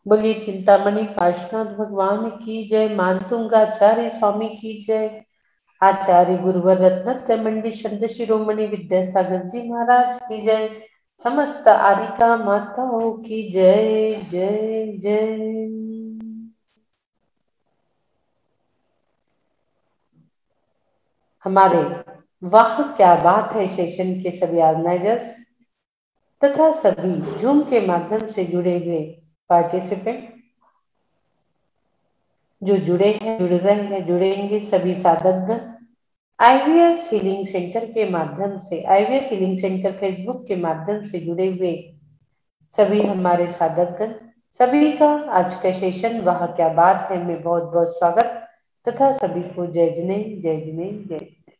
बोलिए चिंतामणि पार्श्वनाथ भगवान की जय। मानतुंगाचार्य स्वामी की जय। आचार्य गुरुवर रत्नत्रय मंडी शब्द शिरोमणि विद्यासागर जी महाराज की जय। समस्त आरिका माताओं की जय जय जय। हमारे वाह क्या बात है सेशन के सभी ऑर्गेनाइजर्स तथा सभी जूम के माध्यम से जुड़े हुए पार्टिसिपेंट जो जुड़े हैं, जुड़ रहे हैं, जुड़ेंगे, सभी साधकगण, आईवीएस हीलिंग सेंटर के माध्यम से, आईवीएस हीलिंग सेंटर फेसबुक के माध्यम से जुड़े हुए सभी हमारे साधकगण, सभी का आज का सेशन वाह क्या बात है में बहुत बहुत स्वागत तथा सभी को जय जिने जय जिने जय जिने।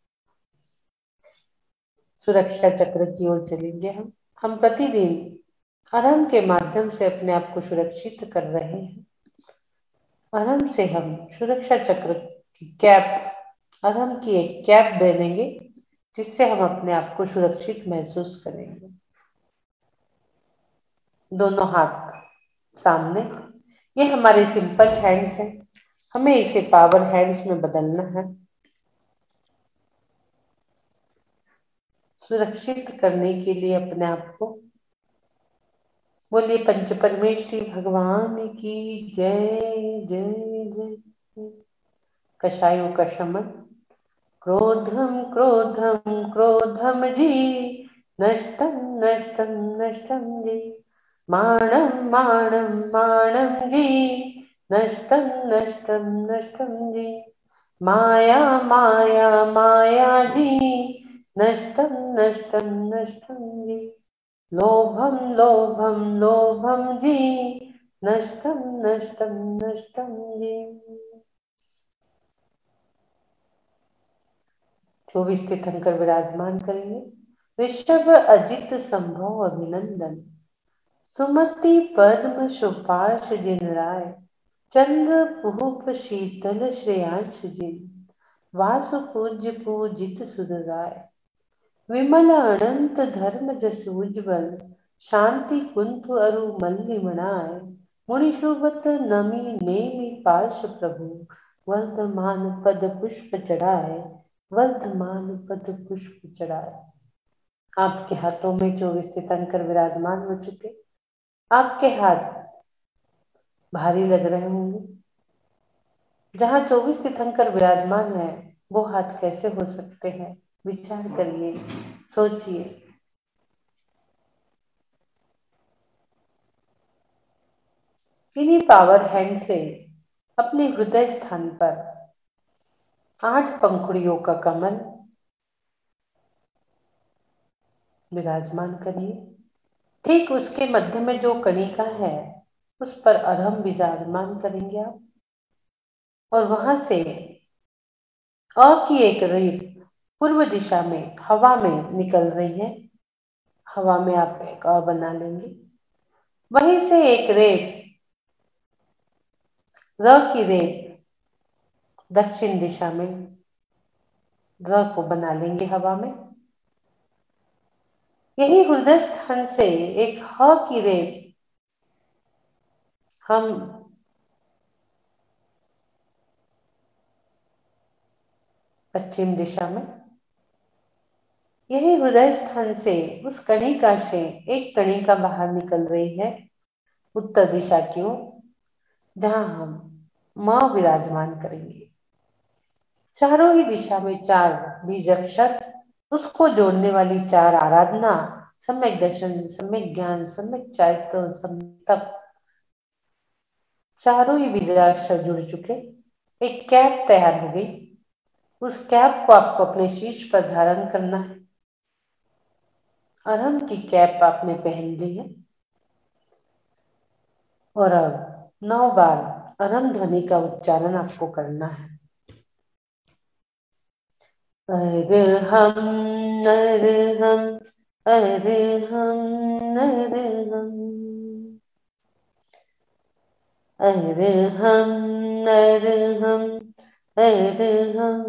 सुरक्षा चक्र की ओर चलेंगे हम प्रतिदिन आराम के माध्यम से अपने आप को सुरक्षित कर रहे हैं। आराम से हम सुरक्षा चक्र की कैप, आराम की एक कैप पहनेंगे जिससे हम अपने आप को सुरक्षित महसूस करेंगे। दोनों हाथ सामने, ये हमारे सिंपल हैंड्स हैं, हमें इसे पावर हैंड्स में बदलना है। सुरक्षित करने के लिए अपने आप को बोलिए पंच परमेश्वरी भगवान की जय जय जय। कषायों का शमन, क्रोधम क्रोधम क्रोधम जी, नष्टम नष्टम नष्टम जी, माणम माणम माणम जी, नष्टम नष्टम नष्टम जी, माया माया माया जी, नष्टम नष्टम नष्टम जी, लोभम लोभम लोभम जी, नष्टम नष्टम नष्टम जी। 24 तीर्थंकर विराजमान करेंगे। ऋषभ अजित संभव अभिनंदन, सुमति पद्म सुपाश जिन राय, चंद्र पुहुप शीतल श्रेयांश जिन, वासु पूज्य पूजित सुर राय, विमल अनंत धर्म जस उज्ज्वल, शांति कुंभ अरु मल्लिमणाय, मुनिशोभत नमी नेमि पार्श प्रभु, वर्धमान पद पुष्प चढ़ाए, वर्धमान पद पुष्प चढ़ाए। आपके हाथों में 24 तीर्थंकर विराजमान हो चुके। आपके हाथ भारी लग रहे होंगे। जहां 24 तीर्थंकर विराजमान है वो हाथ कैसे हो सकते हैं? विचार करिए, सोचिए। इन्हीं पावर हैंड से अपने हृदय स्थान पर 8 पंखुड़ियों का कमल विराजमान करिए। ठीक उसके मध्य में जो कणिका है उस पर अरहम विराजमान करेंगे आप, और वहां से अ की एक रेत पूर्व दिशा में हवा में निकल रही है। हवा में आप एक अ बना लेंगे। वहीं से एक रेत र की रेत दक्षिण दिशा में र को बना लेंगे हवा में। यही हृदय स्थान से एक ह की रेत हम पश्चिम दिशा में, यही हृदय स्थान से उस कणिका से एक कणिका बाहर निकल रही है उत्तर दिशा की ओर, जहां हम मां विराजमान करेंगे। चारों ही दिशा में 4 बीज अक्षर, उसको जोड़ने वाली 4 आराधना, सम्यक दर्शन, सम्यक ज्ञान, सम्यक चारित्र, सम्यक तप, चारों ही बीजाक्षर जुड़ चुके। एक कैप तैयार हो गई। उस कैप को आपको अपने शीश पर धारण करना है। अरहम की कैप आपने पहन ली है और अब 9 बार अरहम ध्वनि का उच्चारण आपको करना है। अरहम अरहम अरहम अरहम अरहम अरहम अरहम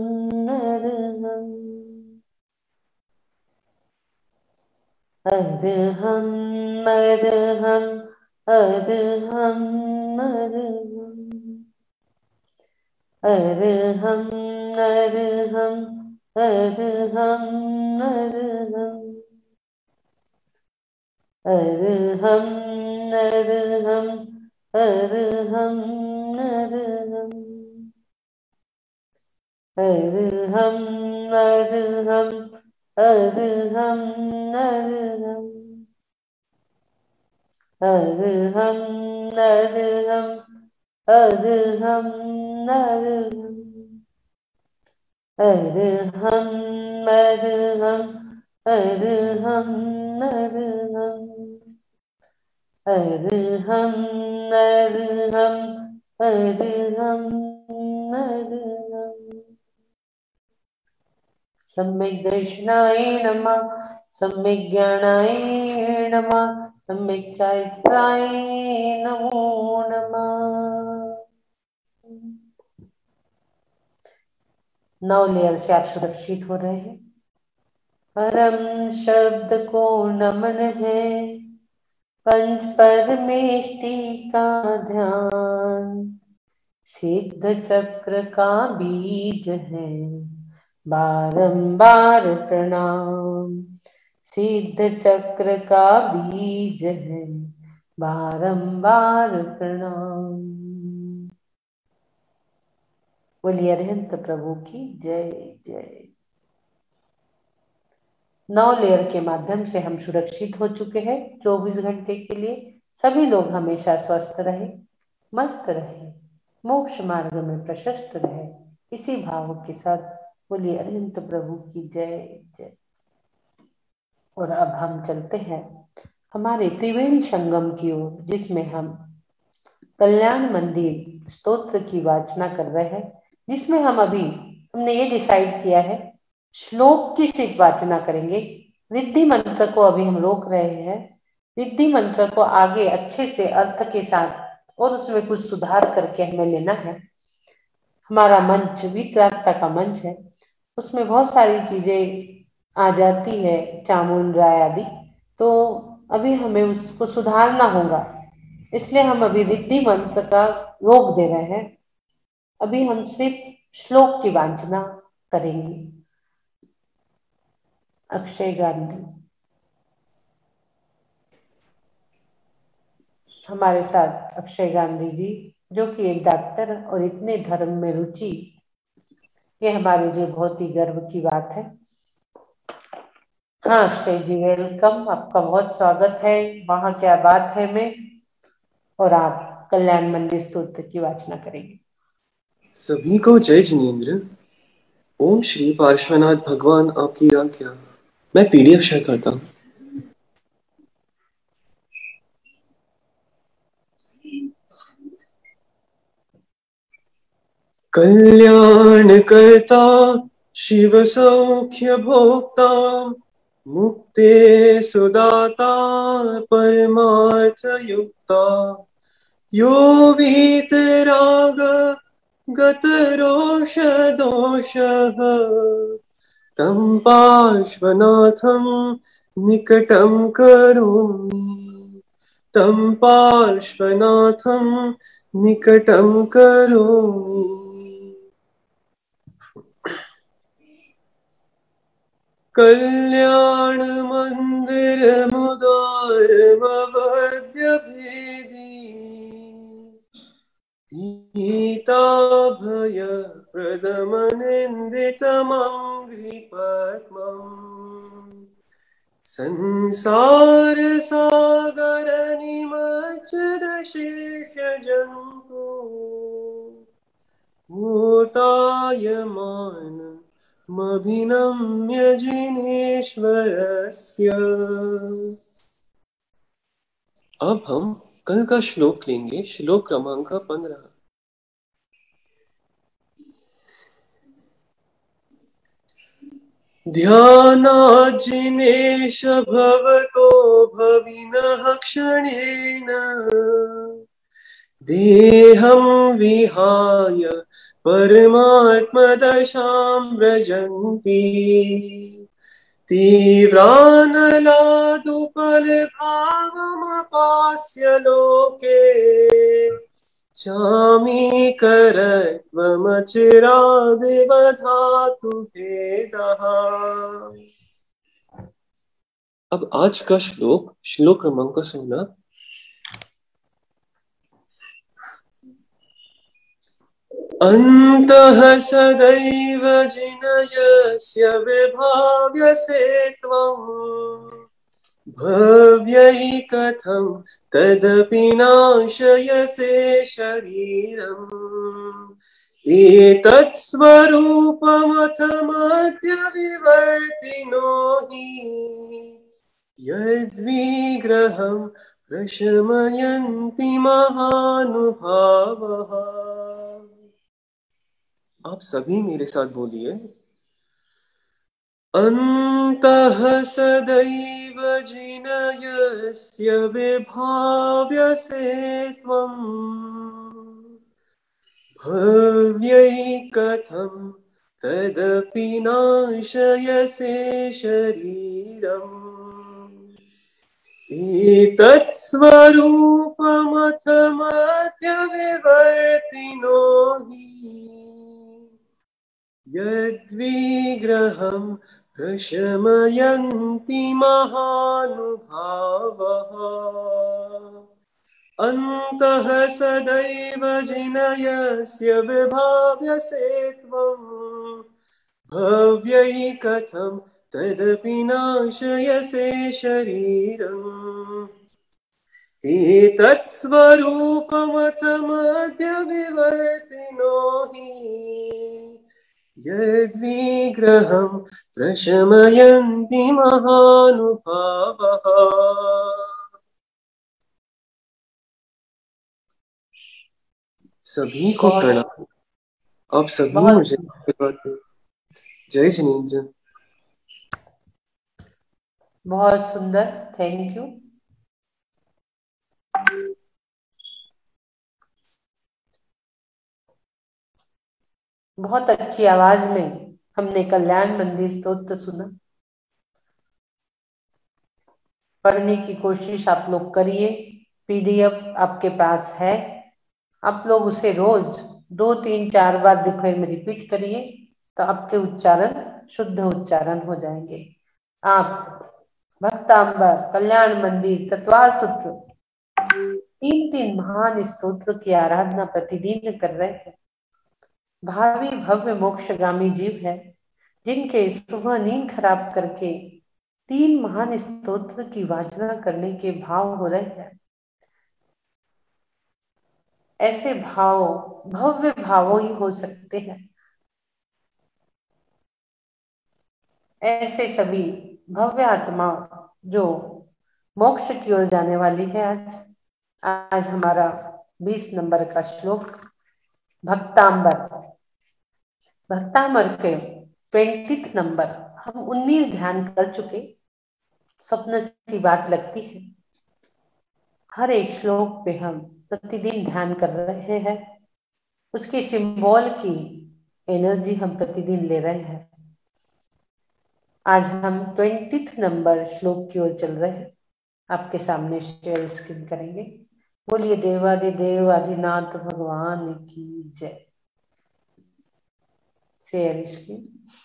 अरहम अरहम अरहम अरहं अरहं अरहं अरहं अरहं अरहं अरहं अरहं अरहं अरहं अरहं अरहं अरहं अरहं अरहं अरहं अरहं अरहं अरहं सम्यक् दर्शनाय नमः, सम्यक् ज्ञानाय नमः, सम्यक् चारित्राय नमो नमः। 9 लेयर से आप सुरक्षित हो रहे हैं। परम शब्द को नमन है, पंच परमेष्टि का ध्यान, सिद्ध चक्र का बीज है, बारंबार प्रणाम। सिद्ध चक्र का बीज है, बारंबार प्रणाम। बोलिए अरिहंत प्रभु की जय जय। 9 लेयर के माध्यम से हम सुरक्षित हो चुके हैं 24 घंटे के लिए। सभी लोग हमेशा स्वस्थ रहे, मस्त रहे, मोक्ष मार्ग में प्रशस्त रहे, इसी भाव के साथ बोलिए अरिहंत प्रभु की जय जय। और अब हम चलते हैं हमारे त्रिवेणी संगम की ओर, जिसमें हम कल्याण मंदिर स्तोत्र की वाचना कर रहे हैं, जिसमें हमने ये डिसाइड किया है श्लोक की सिर्फ वाचना करेंगे। रिद्धि मंत्र को अभी हम रोक रहे हैं। रिद्धि मंत्र को आगे अच्छे से अर्थ के साथ और उसमें कुछ सुधार करके हमें लेना है। हमारा मंच वीतरागता का मंच है, उसमें बहुत सारी चीजें आ जाती है, चामुंडराय आदि, तो अभी हमें उसको सुधारना होगा। इसलिए हम अभी रिद्धि मंत्र का रोक दे रहे हैं। अभी हम सिर्फ श्लोक की वाचना करेंगे। अक्षय गांधी हमारे साथ, अक्षय गांधी जी जो कि एक डॉक्टर और इतने धर्म में रुचि, ये हमारे लिए बहुत ही गर्व की बात है। हाँ अक्षय जी वेलकम, आपका बहुत स्वागत है। वहाँ क्या बात है में, और आप कल्याण मंदिर स्तोत्र की वाचना करेंगे। सभी को जय जिनेन्द्र। ओम श्री पार्श्वनाथ भगवान आपकी आज्ञा। मैं पीडीएफ शेयर करता हूँ। कल्याण करता शिव सौख्य भोक्ता, मुक्ते सुदाता परमार्थ युक्ता, यो वीतराग गत रोष दोषः, तं पार्श्वनाथं निकटं करोमि, तं पार्श्वनाथं निकटं करोमि। कल्याण मंदिर मुदार मवद्य भेदी, गीता भय प्रदमनिन्दितमङ्घ्रिपद्मम्, संसार सागर निमज्जन शेष जन्तु, भूतायमान मभिनम्य जिनेश्वरस्य। अब हम कल का श्लोक लेंगे, श्लोक क्रमांक 15। ध्यानाजिनेश भवतो भविनः क्षणेन, देहं विहाय परमात्मदशां व्रजन्ति, तीव्रानलादुपलभावमपास्य लोके, चामीकरत्वमचिरादिवधातु भेदः। अब आज का श्लोक क्रमांक 16। अन्तः सदैव जिनयस्य विभाव्यसे त्वम् भव्यै कथं तदपि नाशयसे शरीरम् एतत् स्वरूपमथमद्य विवर्तिनो हि यद्विग्रहं प्रशमयन्ति महानुभावः। आप सभी मेरे साथ बोलिए। अन्तः सदैव जिनयस्य विभाव्यसे त्वम् भव्यै कथं तदपि नाशयसे शरीरम् एतत् स्वरूपमथमद्य विवर्तिनो हि यद्विग्रहं प्रशमयन्ति महानुभावः। अन्तः सदैव जिनयस्य विभाव्यसे त्वम् भव्यै कथं तदपि नाशयसे शरीरम् एतत् स्वरूपमथमद्य विवर्तिनो हि यद्विग्रहं प्रशमयन्ति महानुभावः। सभी को प्रणाम। आप सभी मुझे जय जिनेंद्र। बहुत सुंदर, थैंक यू। बहुत अच्छी आवाज में हमने कल्याण मंदिर स्तोत्र सुना। पढ़ने की कोशिश आप लोग करिए। पीडीएफ आपके पास है, आप लोग उसे रोज 2, 3, 4 बार दोपहर में रिपीट करिए तो आपके उच्चारण शुद्ध उच्चारण हो जाएंगे। आप भक्तांबर, कल्याण मंदिर, तत्वार सूत्र 3 महान स्तोत्र की आराधना प्रतिदिन कर रहे हैं। भावी भव्य मोक्षगामी जीव है जिनके सुबह नींद खराब करके 3 महान स्तोत्र की वाचना करने के भाव हो रहे हैं। ऐसे भाव भव्य भावों ही हो सकते हैं। ऐसे सभी भव्य आत्मा जो मोक्ष की ओर जाने वाली है। आज हमारा 20 नंबर का श्लोक भक्तांबर। भक्तांबर के 20 नंबर हम 19 ध्यान कर चुके। स्वप्न सी बात लगती है। हर एक श्लोक पे हम प्रतिदिन ध्यान कर रहे हैं। उसके सिंबल की एनर्जी हम प्रतिदिन ले रहे हैं। आज हम 20 नंबर श्लोक की ओर चल रहे हैं। आपके सामने शेयर स्क्रीन करेंगे। बोलिए देवादिदेव आदिनाथ भगवान की जय। Share screen.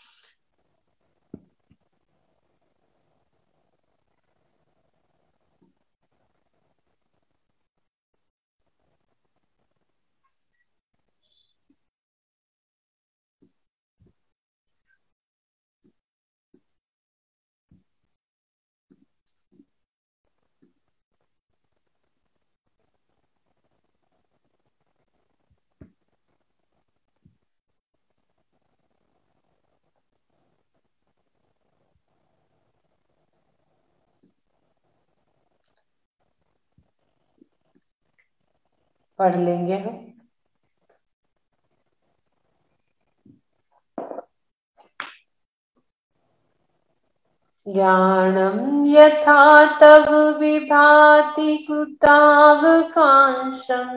पढ़ लेंगे हम। ज्ञानं यथा तव विभाति कृतावकाशम्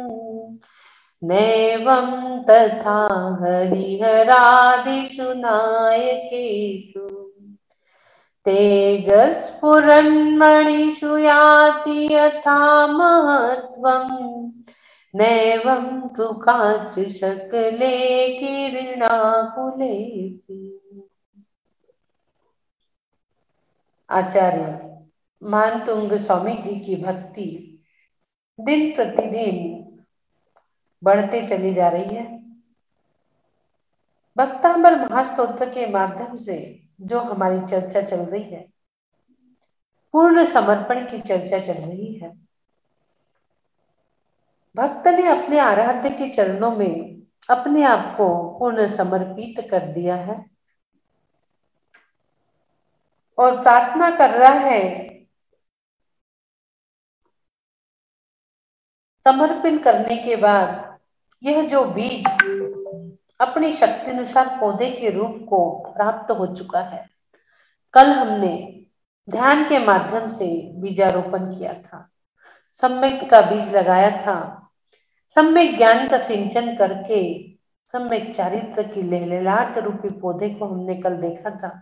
नैवं तथा हरिहरादिषु नायकेषु तेजस्फुरन्मणिषु याति यथा महत्त्वम् नैवं तु कांच शकले किरणाकुले। आचार्य मानतुंग स्वामी जी की भक्ति दिन प्रतिदिन बढ़ते चली जा रही है। भक्तांबर महास्तोत्र के माध्यम से जो हमारी चर्चा चल रही है, पूर्ण समर्पण की चर्चा चल रही है। भक्त ने अपने आराध्य के चरणों में अपने आप को पूर्ण समर्पित कर दिया है और प्रार्थना कर रहा है, समर्पण करने के बाद यह जो बीज अपनी शक्ति अनुसार पौधे के रूप को प्राप्त हो चुका है। कल हमने ध्यान के माध्यम से बीजारोपण किया था, सम्यक का बीज लगाया था, सम्यक ज्ञान का सिंचन करके सम्यक चारित्र की लहलहाट रूपी पौधे को हमने कल देखा था।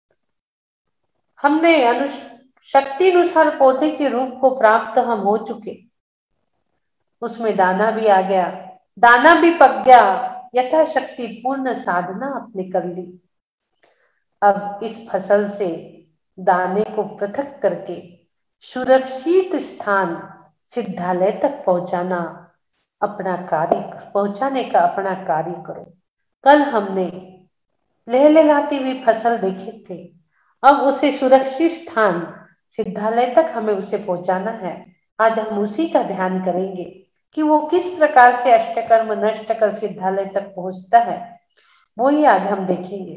हमने शक्ति अनुसार पौधे के रूप को प्राप्त हम हो चुके, उसमें दाना भी आ गया, दाना भी पक गया, यथाशक्ति पूर्ण साधना आपने कर ली। अब इस फसल से दाने को पृथक करके सुरक्षित स्थान सिद्धालय तक पहुंचाना अपना कार्य, पहुंचाने का अपना कार्य करो। कल हमने लहलहाती हुई फसल देखे थे, अब उसे सुरक्षित स्थान सिद्धालय तक हमें उसे पहुंचाना है। आज हम उसी का ध्यान करेंगे कि वो किस प्रकार से अष्टकर्म नष्ट कर सिद्धालय तक पहुंचता है, वो ही आज हम देखेंगे।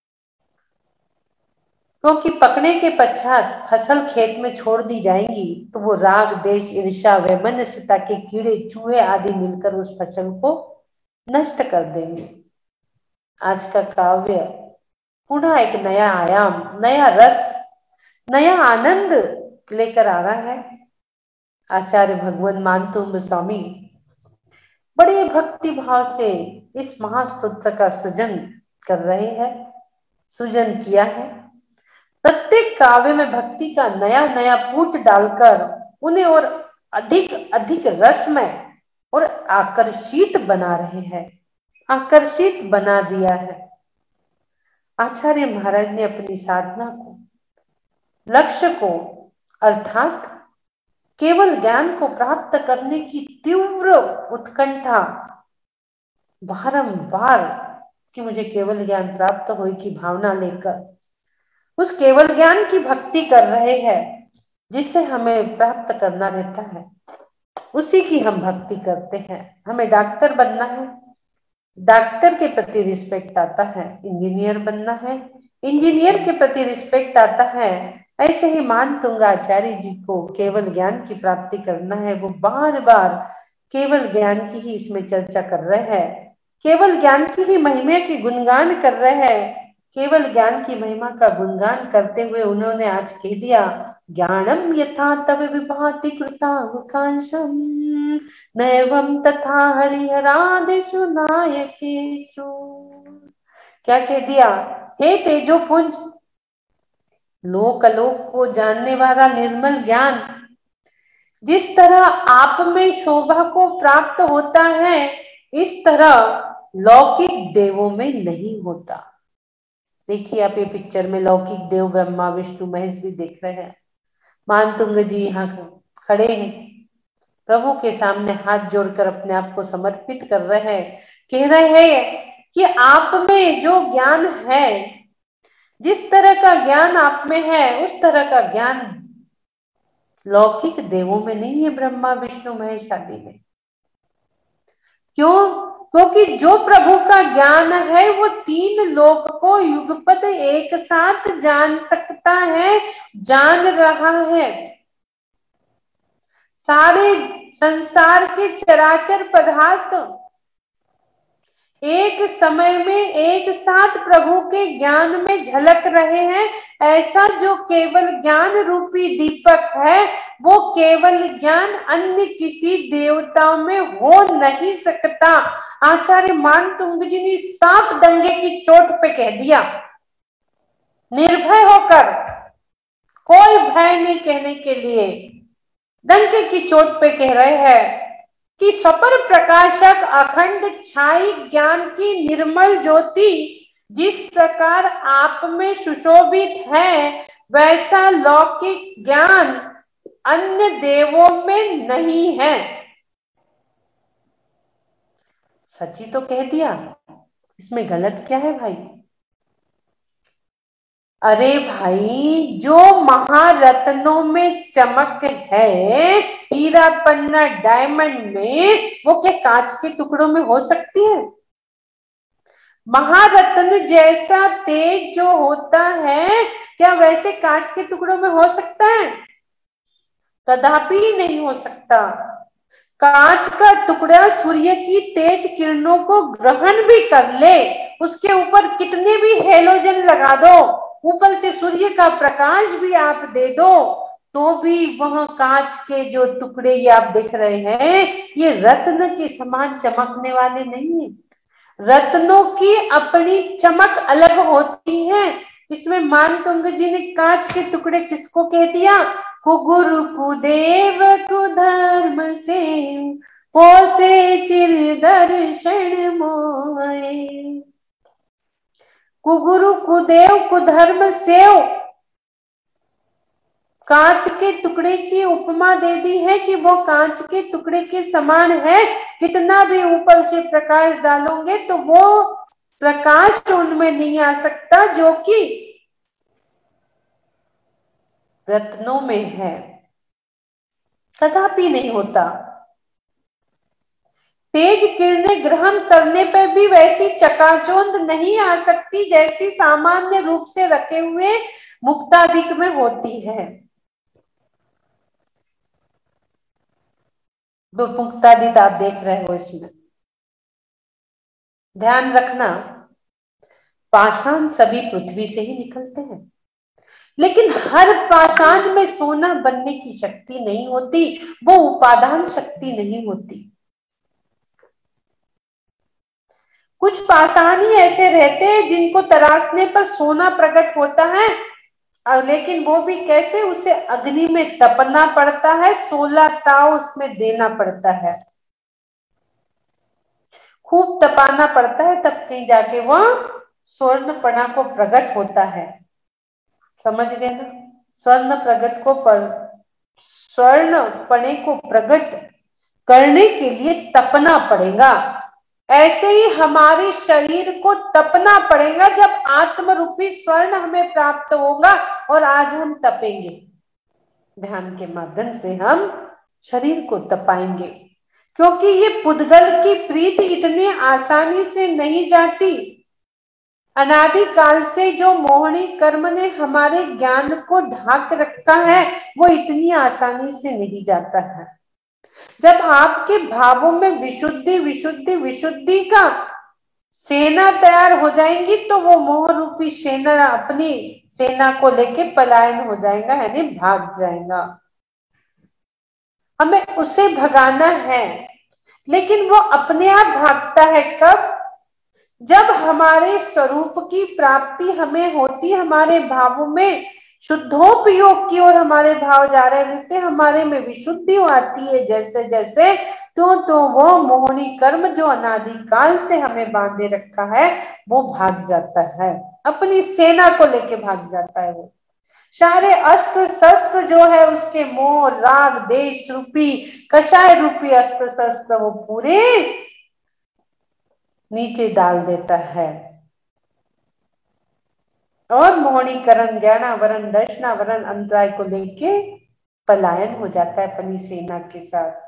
क्योंकि पकने के पश्चात फसल खेत में छोड़ दी जाएंगी तो वो राग देश ईर्ष्या वैमनस्यता के कीड़े चूहे आदि मिलकर उस फसल को नष्ट कर देंगे। आज का काव्य पुनः एक नया आयाम, नया रस, नया आनंद लेकर आ रहा है। आचार्य भगवान मानतुंग स्वामी बड़े भक्ति भाव से इस महास्तोत्र का सृजन कर रहे हैं, सृजन किया है। प्रत्येक काव्य में भक्ति का नया नया पुट डालकर उन्हें और अधिक अधिक रसमय और आकर्षित बना रहे हैं, आकर्षित बना दिया है। आचार्य महाराज ने अपनी साधना को, लक्ष्य को, अर्थात केवल ज्ञान को प्राप्त करने की तीव्र उत्कंठा, बारंबार कि मुझे केवल ज्ञान प्राप्त हो की भावना लेकर उस केवल ज्ञान की भक्ति कर रहे हैं, जिसे हमें प्राप्त करना रहता है, उसी की हम भक्ति करते हैं। हमें डॉक्टर बनना है, डॉक्टर के प्रति रिस्पेक्ट आता है। इंजीनियर बनना है, इंजीनियर के प्रति रिस्पेक्ट आता है। ऐसे ही मानतुंग आचार्य जी को केवल ज्ञान की प्राप्ति करना है। वो बार बार केवल ज्ञान की ही इसमें चर्चा कर रहे हैं, केवल ज्ञान की ही महिमा की गुणगान कर रहे हैं। केवल ज्ञान की महिमा का गुणगान करते हुए उन्होंने आज कह दिया, ज्ञानम यथा तव विभाति कृतावकाशम नैवं तथा हरिहरादिषु नायकेषु। क्या कह दिया? हे तेजोपुंज, लोक अलोक को जानने वाला निर्मल ज्ञान जिस तरह आप में शोभा को प्राप्त होता है, इस तरह लौकिक देवों में नहीं होता। देखिए आप ये पिक्चर में लौकिक देव ब्रह्मा विष्णु महेश भी देख रहे हैं। मानतुंग जी यहाँ खड़े हैं, प्रभु के सामने हाथ जोड़कर अपने आप को समर्पित कर रहे हैं, कह रहे हैं कि आप में जो ज्ञान है, जिस तरह का ज्ञान आप में है, उस तरह का ज्ञान लौकिक देवों में नहीं है, ब्रह्मा विष्णु महेश आदि में। क्यों? क्योंकि जो प्रभु का ज्ञान है वो तीन लोक को युगपत एक साथ जान सकता है, जान रहा है। सारे संसार के चराचर पदार्थ एक समय में एक साथ प्रभु के ज्ञान में झलक रहे हैं। ऐसा जो केवल ज्ञान रूपी दीपक है, वो केवल ज्ञान अन्य किसी देवताओं में हो नहीं सकता। आचार्य मानतुंग जी ने साफ डंगे की चोट पे कह दिया, निर्भय होकर, कोई भय नहीं कहने के लिए, डंके की चोट पे कह रहे हैं कि सपर प्रकाशक अखंड छाई ज्ञान की निर्मल ज्योति जिस प्रकार आप में सुशोभित है, वैसा लौकिक ज्ञान अन्य देवों में नहीं है। सच्ची तो कह दिया, इसमें गलत क्या है भाई? अरे भाई, जो महारत्नों में चमक है, हीरा पन्ना डायमंड में, वो क्या कांच के टुकड़ों में हो सकती है? महारत्न जैसा तेज जो होता है, क्या वैसे कांच के टुकड़ों में हो सकता है? कदापि नहीं हो सकता। कांच का टुकड़ा सूर्य की तेज किरणों को ग्रहण भी कर ले, उसके ऊपर कितने भी हेलोजन लगा दो, ऊपर से सूर्य का प्रकाश भी आप दे दो, तो भी वह कांच के जो टुकड़े ये आप देख रहे हैं, ये रत्न के समान चमकने वाले नहीं है। रत्नों की अपनी चमक अलग होती है। इसमें मानतुंग जी ने कांच के टुकड़े किसको कह दिया? कुगुरु कुदेव कुधर्म से पोसे चिर दर्शन मोए। कुगुरु कुदेव कुधर्म सेव, कांच के टुकड़े की उपमा दे दी है कि वो कांच के टुकड़े के समान है। कितना भी ऊपर से प्रकाश डालोगे तो वो प्रकाश उनमें नहीं आ सकता जो कि रत्नों में है, कदापि नहीं होता। तेज किरणें ग्रहण करने पर भी वैसी चकाचौंध नहीं आ सकती जैसी सामान्य रूप से रखे हुए मुक्तादिक में होती है। मुक्तादिक आप देख रहे हो, इसमें ध्यान रखना, पाषाण सभी पृथ्वी से ही निकलते हैं, लेकिन हर पाषाण में सोना बनने की शक्ति नहीं होती, वो उपादान शक्ति नहीं होती। कुछ पाषाण ही ऐसे रहते हैं जिनको तराशने पर सोना प्रकट होता है, लेकिन वो भी कैसे? उसे अग्नि में तपना पड़ता है, 16 ताव उसमें देना पड़ता है, खूब तपाना पड़ता है, तब कहीं जाके वह स्वर्णपणा को प्रकट होता है। समझ गए ना? स्वर्ण प्रकट को स्वर्णपणे को प्रकट करने के लिए तपना पड़ेगा। ऐसे ही हमारे शरीर को तपना पड़ेगा जब आत्म रूपी स्वर्ण हमें प्राप्त होगा, और आज हम तपेंगे। ध्यान के माध्यम से हम शरीर को तपाएंगे, क्योंकि ये पुद्गल की प्रीति इतनी आसानी से नहीं जाती। अनादि काल से जो मोहनी कर्म ने हमारे ज्ञान को ढाक रखा है, वो इतनी आसानी से नहीं जाता है। जब आपके भावों में विशुद्धि विशुद्धि विशुद्धि का सेना तैयार हो जाएंगी, तो वो मोह रूपी सेना अपनी सेना को लेके पलायन हो जाएगा, यानी भाग जाएगा। हमें उसे भगाना है, लेकिन वो अपने आप भागता है कब? जब हमारे स्वरूप की प्राप्ति हमें होती, हमारे भावों में शुद्धोपयोग की ओर हमारे भाव जा रहे रहते, हमारे में विशुद्धि आती है जैसे जैसे, तो वो मोहनी कर्म जो अनादि काल से हमें बांधे रखा है, वो भाग जाता है, अपनी सेना को लेके भाग जाता है। वो सारे अस्त्र शस्त्र जो है उसके मोह राग देश रूपी कषाय रूपी अस्त्र शस्त्र वो पूरे नीचे डाल देता है, और मोहनीकरण ज्ञानावरण दर्शनावरण अंतराय को लेके पलायन हो जाता है अपनी सेना के साथ।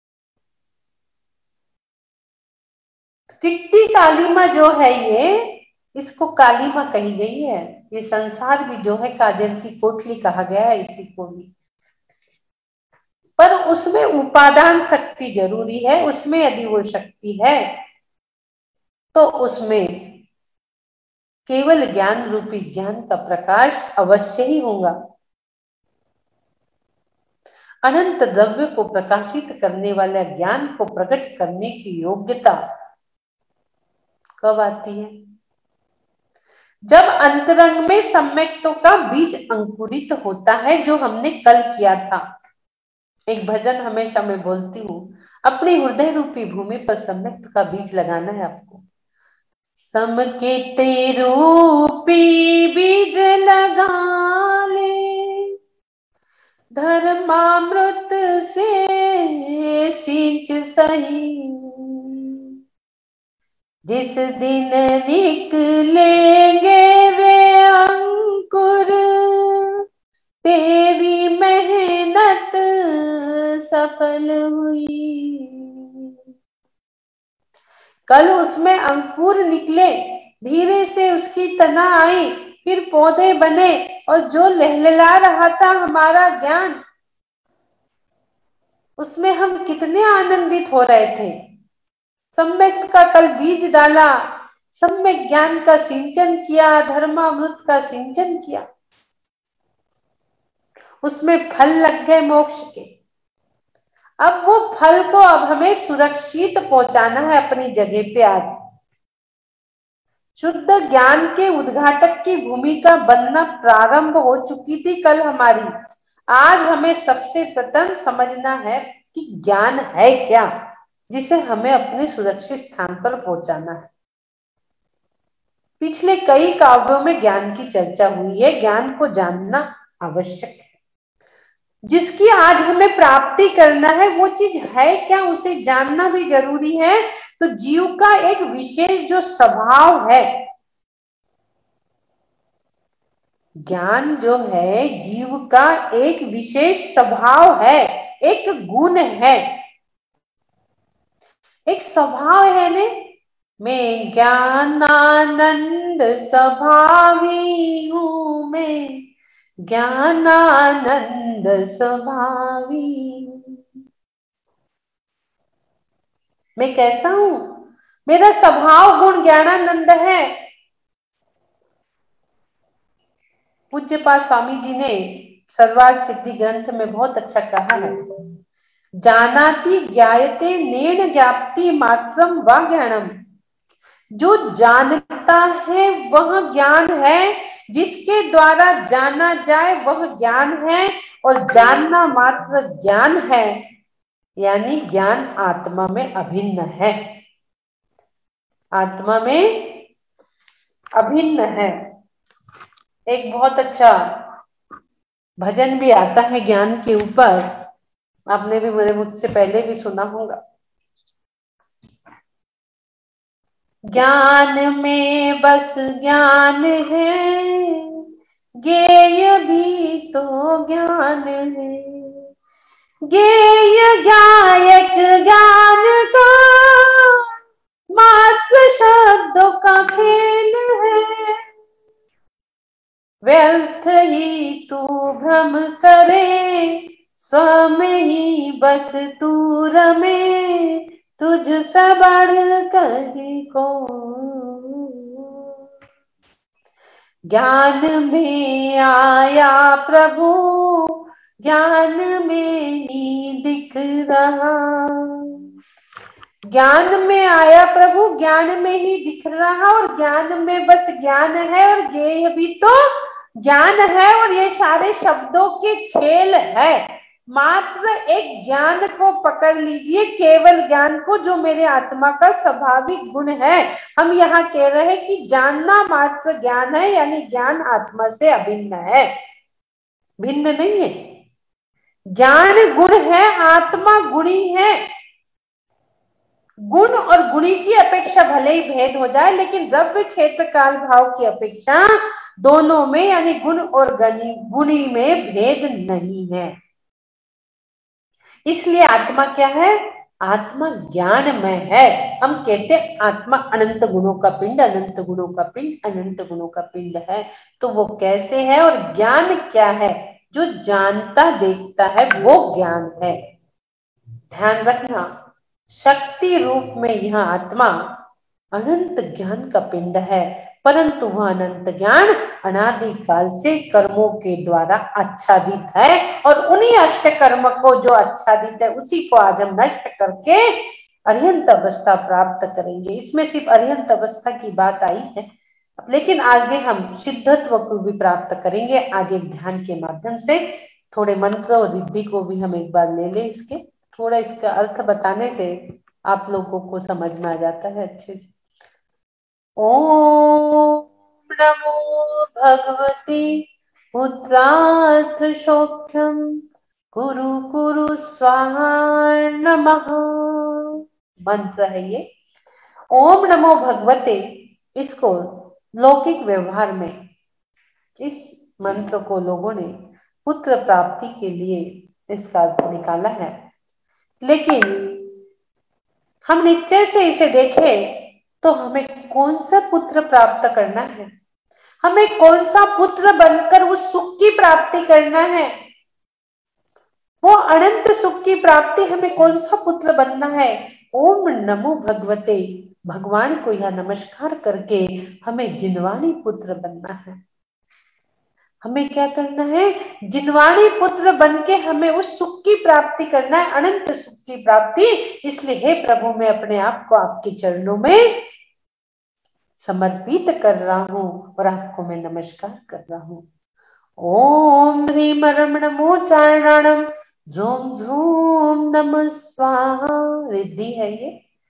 किट्टी कालीमा जो है ये, इसको कालीमा कही गई है। ये संसार भी जो है काजल की कोठली कहा गया है इसी को भी, पर उसमें उपादान शक्ति जरूरी है। उसमें यदि वो शक्ति है तो उसमें केवल ज्ञान रूपी ज्ञान का प्रकाश अवश्य ही होगा। अनंत द्रव्य को प्रकाशित करने वाला ज्ञान को प्रकट करने की योग्यता कब आती है? जब अंतरंग में सम्यक्तों का बीज अंकुरित होता है, जो हमने कल किया था। एक भजन हमेशा मैं बोलती हूँ, अपनी हृदय रूपी भूमि पर सम्यक का बीज लगाना है आपको। समकेत रूपी बीज लगा ले, धर्मामृत से सींच सही, जिस दिन निकलेंगे वे अंकुर, तेरी मेहनत सफल हुई। कल उसमें अंकुर निकले, धीरे से उसकी तना आई, फिर पौधे बने, और जो लहलहा रहा था हमारा ज्ञान, उसमें हम कितने आनंदित हो रहे थे। सम्यक का कल बीज डाला, सम्यक ज्ञान का सिंचन किया, धर्मामृत का सिंचन किया, उसमें फल लग गए मोक्ष के। अब वो फल को अब हमें सुरक्षित पहुंचाना है अपनी जगह पे। आज शुद्ध ज्ञान के उद्घाटक की भूमिका बनना प्रारंभ हो चुकी थी कल हमारी। आज हमें सबसे प्रथम समझना है कि ज्ञान है क्या, जिसे हमें अपने सुरक्षित स्थान पर पहुंचाना है। पिछले कई काव्यों में ज्ञान की चर्चा हुई है। ज्ञान को जानना आवश्यक है, जिसकी आज हमें प्राप्ति करना है वो चीज है क्या, उसे जानना भी जरूरी है। तो जीव का एक विशेष जो स्वभाव है, ज्ञान जो है जीव का एक विशेष स्वभाव है, एक गुण है, एक स्वभाव है ने। मैं ज्ञानानंद स्वभावी हूँ, मैं ज्ञानानंद स्वभावी। मैं कैसा हूं? मेरा स्वभाव गुण ज्ञानानंद है। पूज्यपाद स्वामी जी ने सर्वार्थ सिद्धि ग्रंथ में बहुत अच्छा कहा है, जानाति ज्ञायते नेन ज्ञाप्ति मात्रम वा ज्ञानम। जो जानता है वह ज्ञान है, जिसके द्वारा जाना जाए वह ज्ञान है, और जानना मात्र ज्ञान है, यानी ज्ञान आत्मा में अभिन्न है, आत्मा में अभिन्न है। एक बहुत अच्छा भजन भी आता है ज्ञान के ऊपर, आपने भी मुझसे पहले भी सुना होगा। ज्ञान में बस ज्ञान है, ज्ञेय भी तो ज्ञान है, ज्ञेय ज्ञायक ज्ञान का मात्र शब्दों का खेल है। व्यर्थ ही तू भ्रम करे, स्वमें ही बस तू रमे, तुझ सा बढ़ कर को। ज्ञान में आया प्रभु, ज्ञान में ही दिख रहा। ज्ञान में आया प्रभु, ज्ञान में ही दिख रहा, और ज्ञान में बस ज्ञान है, और ज्ञेय भी तो ज्ञान है, और ये सारे शब्दों के खेल है। मात्र एक ज्ञान को पकड़ लीजिए, केवल ज्ञान को, जो मेरे आत्मा का स्वाभाविक गुण है। हम यहाँ कह रहे हैं कि जानना मात्र ज्ञान है, यानी ज्ञान आत्मा से अभिन्न है, भिन्न नहीं है। ज्ञान गुण है, आत्मा गुणी है। गुण और गुणी की अपेक्षा भले ही भेद हो जाए, लेकिन द्रव्य क्षेत्र काल भाव की अपेक्षा दोनों में, यानी गुण और गुणी में भेद नहीं है। इसलिए आत्मा क्या है? आत्मा ज्ञानमय है। हम कहते हैं आत्मा अनंत गुणों का पिंड, अनंत गुणों का पिंड, अनंत गुणों का पिंड है। तो वो कैसे है, और ज्ञान क्या है? जो जानता देखता है वो ज्ञान है। ध्यान रखना, शक्ति रूप में यह आत्मा अनंत ज्ञान का पिंड है, परंतु वह अनंत ज्ञान अनादि काल से कर्मों के द्वारा आच्छादित है, और उन्हीं अष्ट कर्म को जो आच्छादित है उसी को आज हम नष्ट करके अर्हंत अवस्था प्राप्त करेंगे। इसमें सिर्फ अर्हंत अवस्था की बात आई है, लेकिन आगे हम सिद्धत्व को भी प्राप्त करेंगे आज एक ध्यान के माध्यम से। थोड़े मंत्र और रिद्धि को भी हम एक बार ले लें। इसके थोड़ा इसका अर्थ बताने से आप लोगों को समझ में आ जाता है अच्छे से। ओम नमो भगवती पुत्रार्थ सौख्यम कुरु कुरु स्वाहा नमः। मंत्र है ये। ओम नमो भगवते, इसको लौकिक व्यवहार में इस मंत्र को लोगों ने पुत्र प्राप्ति के लिए इसका अर्थ निकाला है, लेकिन हम निश्चय से इसे देखें तो हमें कौन सा पुत्र प्राप्त करना है, हमें कौन सा पुत्र बनकर उस सुख की प्राप्ति करना है, वो अनंत सुख की प्राप्ति हमें कौन सा पुत्र बनना है। ओम नमो भगवते, भगवान को यह नमस्कार करके हमें जिनवाणी पुत्र बनना है। हमें क्या करना है, जिनवाणी पुत्र बनके हमें उस सुख की प्राप्ति करना है, अनंत सुख की प्राप्ति। इसलिए हे प्रभु, मैं अपने आप को आपके चरणों में समर्पित कर रहा हूं और आपको मैं नमस्कार कर रहा हूं। ओम ह्रीम रम नमो चारणाणम झूम झूम नमः स्वाहा। रिद्धि है ये।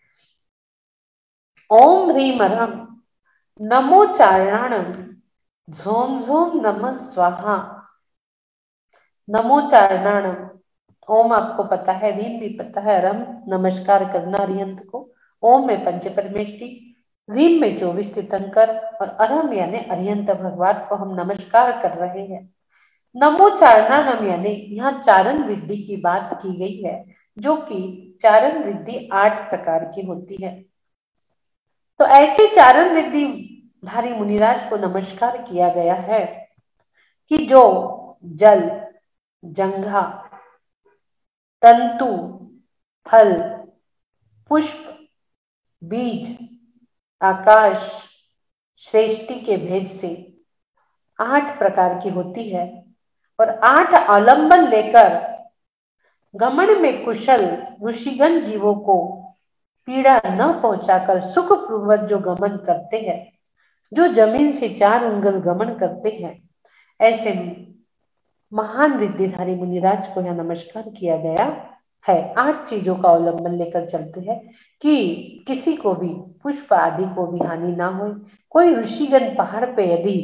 ओम ह्रीम रम नमो चारणाणम झूम झूम नमः स्वाहा। नमो चारणाणम, ओम आपको पता है, रीम भी पता है, रम नमस्कार करना अरिहंत को, ओम में पंच परमेष्टि, रीम में 24 तीर्थंकर और अरम यानी अरिहंत भगवान को हम नमस्कार कर रहे हैं। नमो चारणाणम यानी यहाँ चारण रिद्धि की बात की गई है, जो कि चारण रिद्धि 8 प्रकार की होती है। तो ऐसे चारण रिद्धि धारी मुनिराज को नमस्कार किया गया है कि जो जल, जंघा, तंतु, फल, पुष्प, बीज, आकाश, श्रेष्ठि के भेद से 8 प्रकार की होती है और 8 आलंबन लेकर गमन में कुशल ऋषिगण जीवों को पीड़ा न पहुंचाकर सुखपूर्वक जो गमन करते हैं, जो जमीन से 4 उंगल गमन करते हैं, ऐसे महान रिद्धिधारी मुनिराज को यहाँ नमस्कार किया गया है। 8 चीजों का अवलंबन लेकर चलते हैं कि किसी को भी पुष्प आदि को भी हानि ना हो। कोई ऋषिगण पहाड़ पे यदि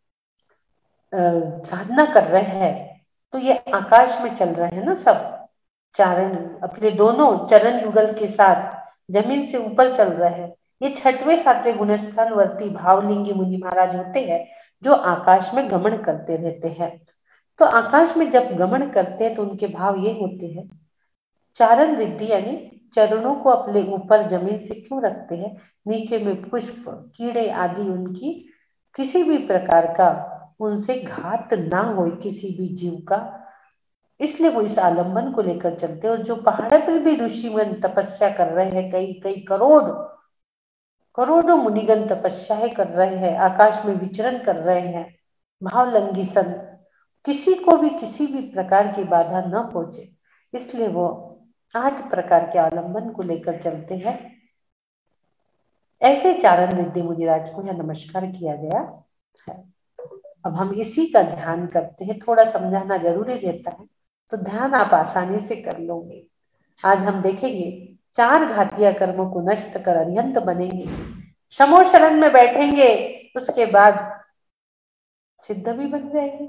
साधना कर रहे हैं तो ये आकाश में चल रहे हैं ना, सब चारण अपने दोनों चरण युगल के साथ जमीन से ऊपर चल रहे हैं। ये 6वें 7वें गुणस्थान वर्ती भावलिंगी मुनि महाराज होते हैं जो आकाश में गमन करते रहते हैं। तो आकाश में जब गमन करते हैं तो उनके भाव ये होते हैं, चारण रिद्धि यानी चरणों को अपने ऊपर जमीन से क्यों रखते हैं, नीचे में पुष्प, कीड़े आदि उनकी किसी भी प्रकार का उनसे घात ना हो किसी भी जीव का, इसलिए वो इस आलंबन को लेकर चलते हैं। और जो पहाड़ पर भी ऋषिगण तपस्या कर रहे हैं, कई कई करोड़ों मुनिगण तपस्याएं कर रहे हैं, आकाश में विचरण कर रहे हैं, भावलंगी संत किसी को भी किसी भी प्रकार की बाधा न पहुंचे, इसलिए वो 8 प्रकार के आलंबन को लेकर चलते हैं। ऐसे चारण रिद्धि मुनिराज को यहाँ नमस्कार किया गया है। अब हम इसी का ध्यान करते हैं, थोड़ा समझाना जरूरी रहता है, तो ध्यान आप आसानी से कर लोगे। आज हम देखेंगे 4 घातिया कर्मों को नष्ट कर अरिहंत बनेंगे, शमो शरण में बैठेंगे, उसके बाद सिद्ध भी बन जाएंगे।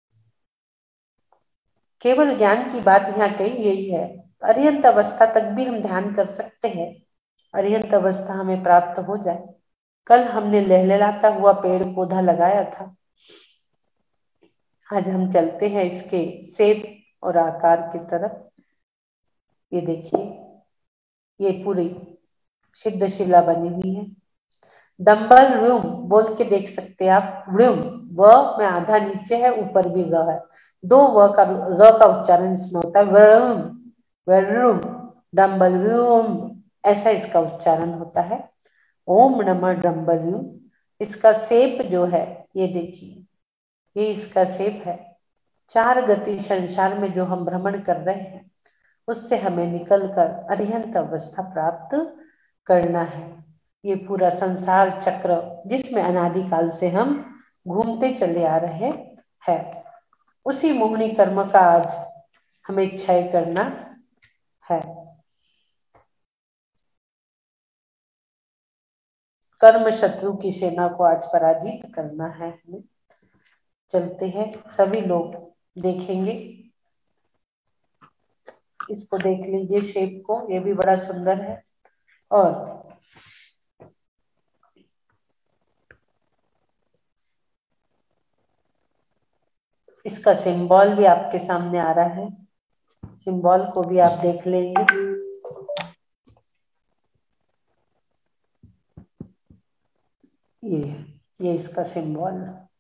केवल ज्ञान की बात यहाँ कही गई है, अरिहंत अवस्था तक भी हम ध्यान कर सकते हैं, अरिहंत अवस्था हमें प्राप्त हो जाए। कल हमने लहलहाता हुआ पेड़ पौधा लगाया था, आज हम चलते हैं इसके शेप और आकार की तरफ। ये देखिए, ये पूरी सिद्ध शिला बनी हुई है। डम्बल व्यूम बोल के देख सकते हैं आप, व्यूम व में आधा नीचे है, ऊपर भी र है, 2 र का उच्चारण इसमें होता है, व्यूम व्यूम, डम्बल व्यूम, ऐसा इसका उच्चारण होता है। ओम नमः डम्बल व्यूम। इसका शेप जो है ये देखिए, ये इसका शेप है। 4 गति संसार में जो हम भ्रमण कर रहे हैं उससे हमें निकलकर अरिहंत अवस्था प्राप्त करना है। ये पूरा संसार चक्र जिसमें अनादिकाल से हम घूमते चले आ रहे हैं। उसी मोहिनी कर्म का आज हमें क्षय करना है। कर्म शत्रु की सेना को आज पराजित करना है हमें। चलते हैं, सभी लोग देखेंगे, इसको देख लीजिए शेप को, ये भी बड़ा सुंदर है। और इसका सिंबल भी आपके सामने आ रहा है, सिंबल को भी आप देख लेंगे। ये इसका सिंबल,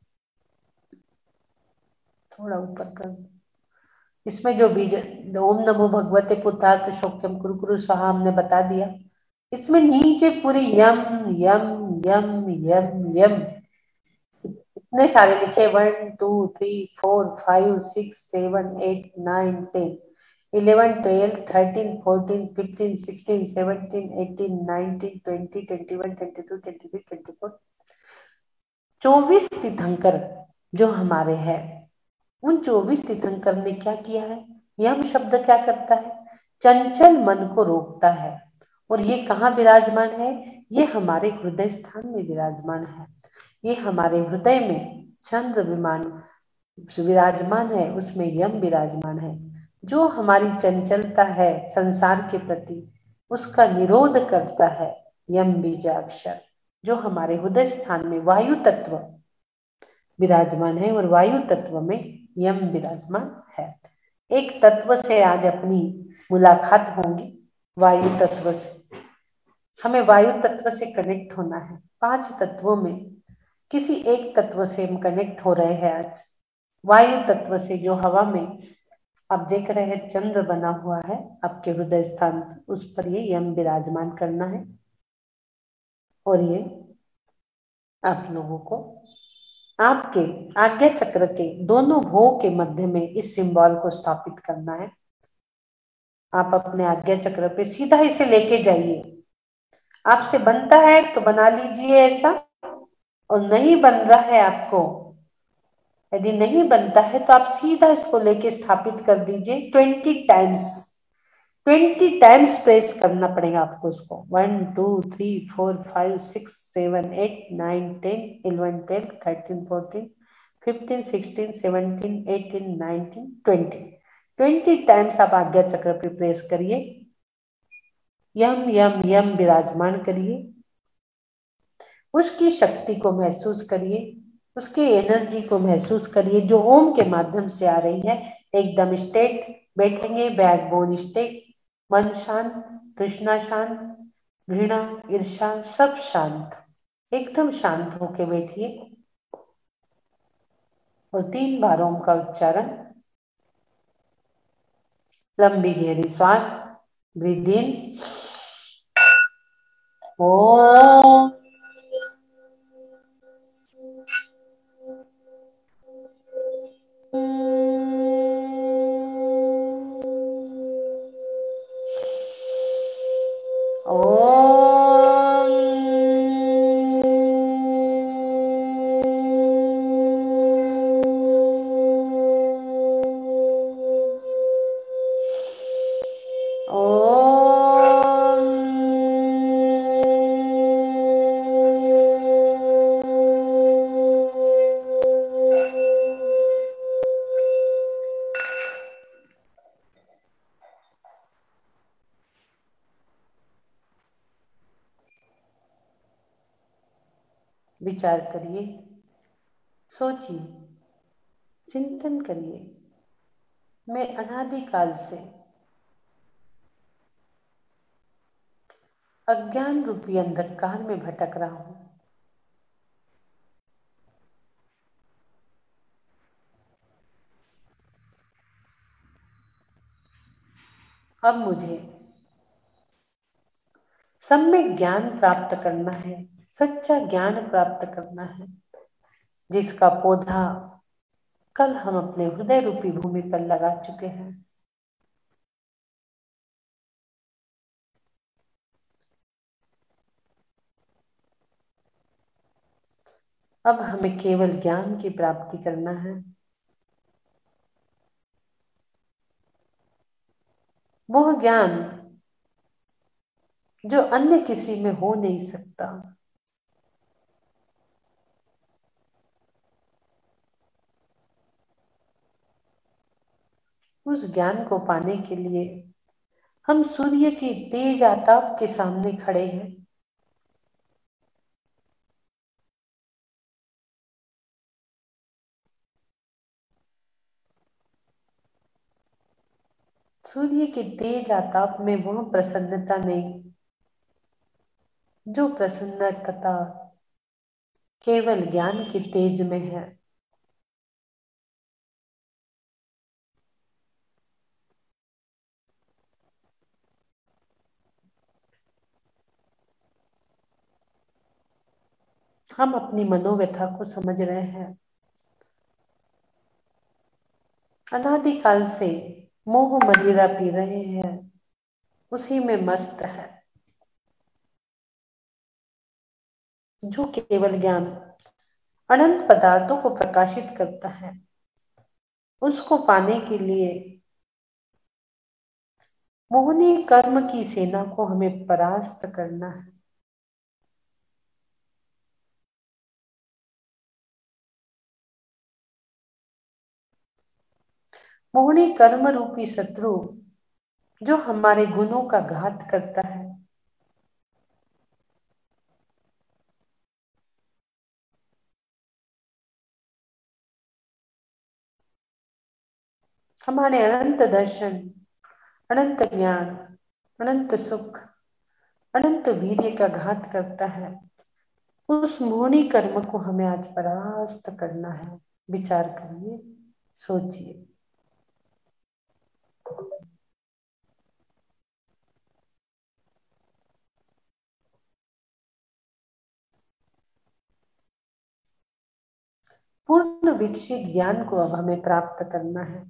थोड़ा ऊपर कर। इसमें जो बीज ओम नमो भगवते पुरुषार्थ शोक्यम कुरु कुरु स्वाहा हमने बता दिया। इसमें नीचे पूरी यम यम यम यम यम इतने सारे लिखे, 1 2 3 4 5 6 7 8 9 10 11 12 13 14 15 16 17 18 19 20 21 22 23 24 24 तीर्थंकर जो हमारे हैं, उन 24 तीर्थंकर ने क्या किया है? यम शब्द क्या करता है? चंचल मन को रोकता है। और ये कहाँ विराजमान है? ये हमारे हृदय स्थान में विराजमान है। ये हमारे हृदय में चंद्र विराजमान है, उसमें यम विराजमान है। जो हमारी चंचलता है संसार के प्रति, उसका निरोध करता है यम बीजाक्षर, जो हमारे हृदय स्थान में वायु तत्व विराजमान है। और वायु तत्व में यम विराजमान है। एक तत्व से आज अपनी मुलाकात होगी, वायु तत्व से। हमें वायु तत्व से कनेक्ट होना है। 5 तत्वों में किसी एक तत्व से हम कनेक्ट हो रहे हैं आज। वायु तत्व से, जो हवा में आप देख रहे हैं चंद्र बना हुआ है आपके हृदय स्थान पर, उस पर ये यम विराजमान करना है। और ये आप लोगों को आपके आज्ञा चक्र के दोनों भोग के मध्य में इस सिंबल को स्थापित करना है। आप अपने आज्ञा चक्र पे सीधा इसे लेके जाइए। आपसे बनता है तो बना लीजिए ऐसा, और नहीं बन रहा है आपको, यदि नहीं बनता है तो आप सीधा इसको लेके स्थापित कर दीजिए। 20 टाइम्स प्रेस करना पड़ेगा आपको इसको। 1 2 3 4 5 6 7 8 9 10 11 12 13 14 15 16 17 18 19 20 टाइम्स आप आज्ञा चक्र पे प्रेस करिए। यम यम यम विराजमान करिए। उसकी शक्ति को महसूस करिए, उसकी एनर्जी को महसूस करिए जो ओम के माध्यम से आ रही है। एकदम स्टेट बैठेंगे, बैकबोन स्टेट, मन शांत, तृष्णा शांत, घृणा ईर्षा सब शांत, एकदम शांत होके बैठिए। और 3 बार ओम का उच्चारण, लंबी गहरी श्वास, ब्रीद इन, ओम, विचार करिए, सोचिए, चिंतन करिए। मैं अनादिकाल से अज्ञान रूपी अंधकार में भटक रहा हूं। अब मुझे सम्यक ज्ञान प्राप्त करना है, सच्चा ज्ञान प्राप्त करना है, जिसका पौधा कल हम अपने हृदय रूपी भूमि पर लगा चुके हैं। अब हमें केवल ज्ञान की प्राप्ति करना है। वह ज्ञान जो अन्य किसी में हो नहीं सकता। उस ज्ञान को पाने के लिए हम सूर्य की तेज आताप के सामने खड़े हैं। सूर्य की तेज आताप में वह प्रसन्नता नहीं जो प्रसन्नता केवल ज्ञान की तेज में है। हम अपनी मनोव्यथा को समझ रहे हैं। अनादिकाल से मोह मदिरा पी रहे हैं, उसी में मस्त है। जो केवल ज्ञान अनंत पदार्थों को प्रकाशित करता है, उसको पाने के लिए मोहनी कर्म की सेना को हमें परास्त करना है। मोहनी कर्म रूपी शत्रु जो हमारे गुणों का घात करता है, हमारे अनंत दर्शन, अनंत ज्ञान, अनंत सुख, अनंत वीर्य का घात करता है, उस मोहनी कर्म को हमें आज परास्त करना है। विचार करिए, सोचिए। पूर्ण विकसित ज्ञान को अब हमें प्राप्त करना है,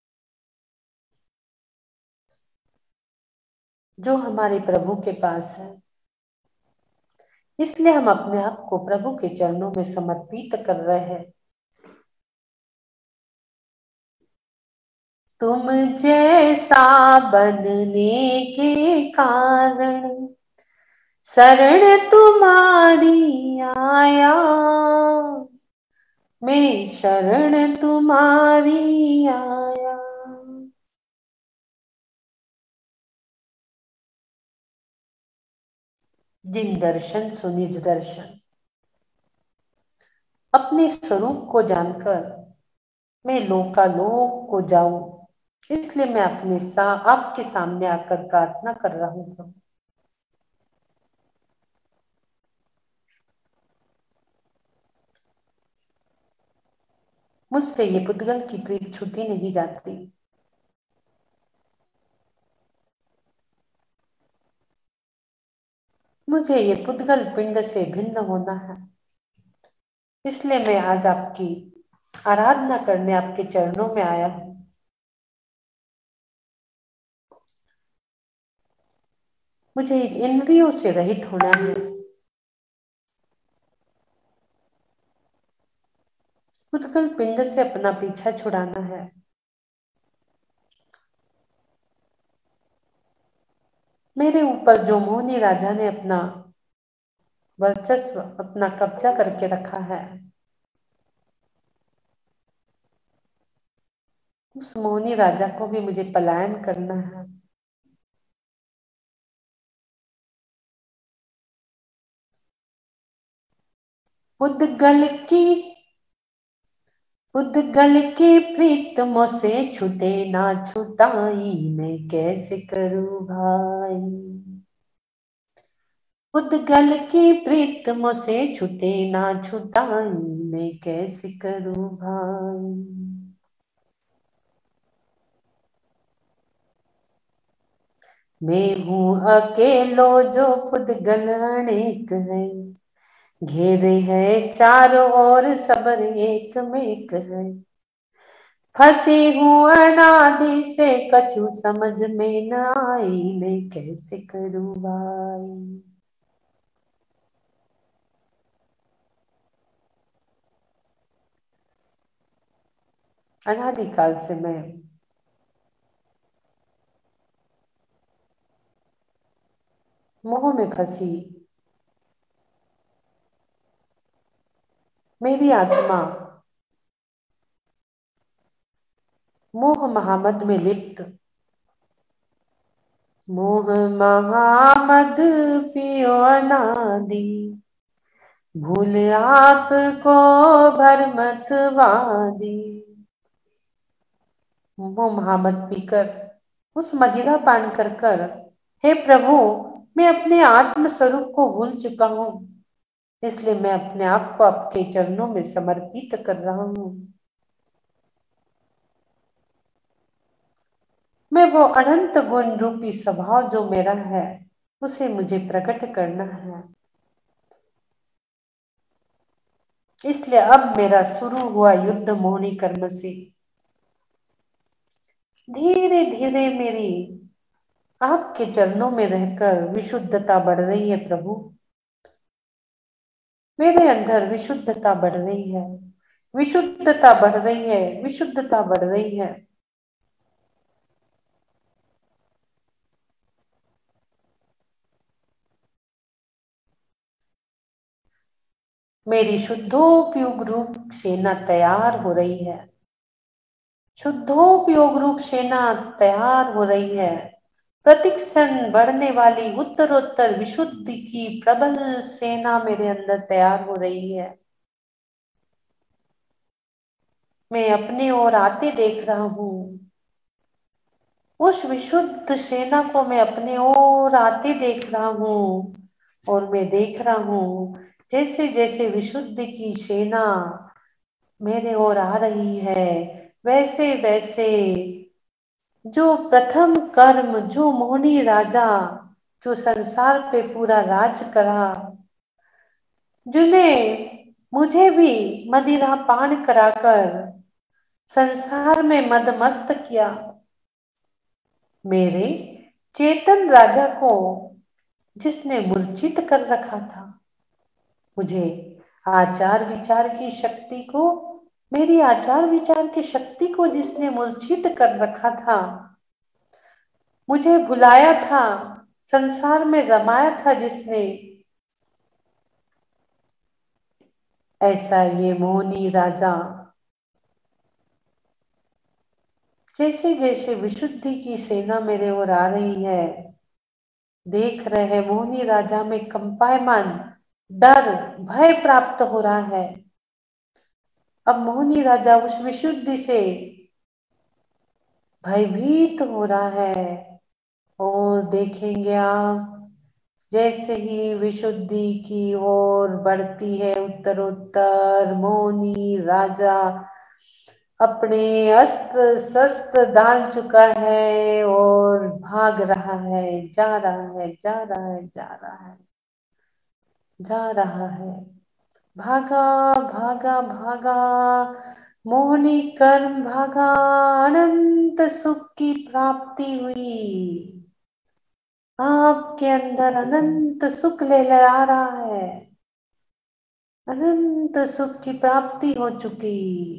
जो हमारे प्रभु के पास है। इसलिए हम अपने आप को प्रभु के चरणों में समर्पित कर रहे हैं। तुम जैसा बनने के कारण शरण तुम्हारी आया, मैं शरण तुम्हारी आया। जिन दर्शन सुनिज दर्शन, अपने स्वरूप को जानकर मैं लोकालोक को जाऊं, इसलिए मैं आपके सामने आकर प्रार्थना कर रहा हूं। मुझसे ये पुद्गल की प्रीत छूटी नहीं जाती। मुझे ये पुद्गल पिंड से भिन्न होना है, इसलिए मैं आज आपकी आराधना करने आपके चरणों में आया हूं। मुझे इंद्रियों से रहित होना है, पुद्गल पिंड से अपना पीछा छुड़ाना है। मेरे ऊपर जो मोहनी राजा ने अपना वर्चस्व, अपना कब्जा करके रखा है, उस मोहनी राजा को भी मुझे पलायन करना है। पुद्गल की पुद्गल की प्रीत मोसे छूटे ना छुटाई, मैं कैसे करूं भाई। पुद्गल की प्रीत मोसे छूटे ना छुटाई, मैं कैसे करूं भाई। मैं हूँ अकेलो जो पुद्गल अनेक है, घेरे है चारों ओर सबर एक मेक है। फंसी हूँ अनादि से कछु समझ में न आई, मैं कैसे करूं भाई। अनादिकाल से मैं मोह में फंसी मेरी आत्मा मोह महामद में लिप्त, मोह महामद पियो अनादि, भूल आपको भरमतवादी। मोह महामद पीकर, उस मदिरा पान कर हे प्रभु, मैं अपने आत्म स्वरूप को भूल चुका हूँ, इसलिए मैं अपने आप को आपके चरणों में समर्पित कर रहा हूँ। मैं वो अनंत गुण रूपी स्वभाव जो मेरा है, उसे मुझे प्रकट करना है। इसलिए अब मेरा शुरू हुआ युद्ध मोहिनी कर्म से धीरे धीरे मेरी आपके चरणों में रहकर विशुद्धता बढ़ रही है प्रभु। मेरे अंदर विशुद्धता बढ़ रही है, विशुद्धता बढ़ रही है, विशुद्धता बढ़ रही है। मेरी शुद्धोपयोग रूप सेना तैयार हो रही है, शुद्धोपयोग रूप सेना तैयार हो रही है। प्रतिक्षण बढ़ने वाली उत्तरोत्तर विशुद्धि की प्रबल सेना मेरे अंदर तैयार हो रही है। मैं अपने ओर आते देख रहा हूं, उस विशुद्ध सेना को मैं अपने ओर आते देख रहा हूं, और मैं देख रहा हूं जैसे जैसे विशुद्ध की सेना मेरे ओर आ रही है, वैसे वैसे जो प्रथम कर्म, जो मोहनी राजा, जो संसार पे पूरा राज करा, जिन्हें मुझे भी मदिरा पान कराकर संसार में मदमस्त किया, मेरे चेतन राजा को जिसने मूर्छित कर रखा था, मुझे आचार विचार की शक्ति को, मेरी आचार विचार की शक्ति को जिसने मूर्छित कर रखा था, मुझे भुलाया था, संसार में रमाया था जिसने, ऐसा ये मोहनी राजा जैसे जैसे विशुद्धि की सेना मेरे ओर आ रही है, देख रहे हैं मोहनी राजा में कंपायमान डर, भय प्राप्त हो रहा है। अब मोहनी राजा उस विशुद्धि से भयभीत हो रहा है, और देखेंगे आप जैसे ही विशुद्धि की ओर बढ़ती है उत्तरोत्तर, मोहनी राजा अपने अस्त्र शस्त्र डाल चुका है और भाग रहा है, जा रहा है, जा रहा है, जा रहा है, जा रहा है। भागा भागा भागा, मोहनी कर्म भागा, अनंत सुख की प्राप्ति हुई, आपके अंदर अनंत सुख ले आ रहा है, अनंत सुख की प्राप्ति हो चुकी।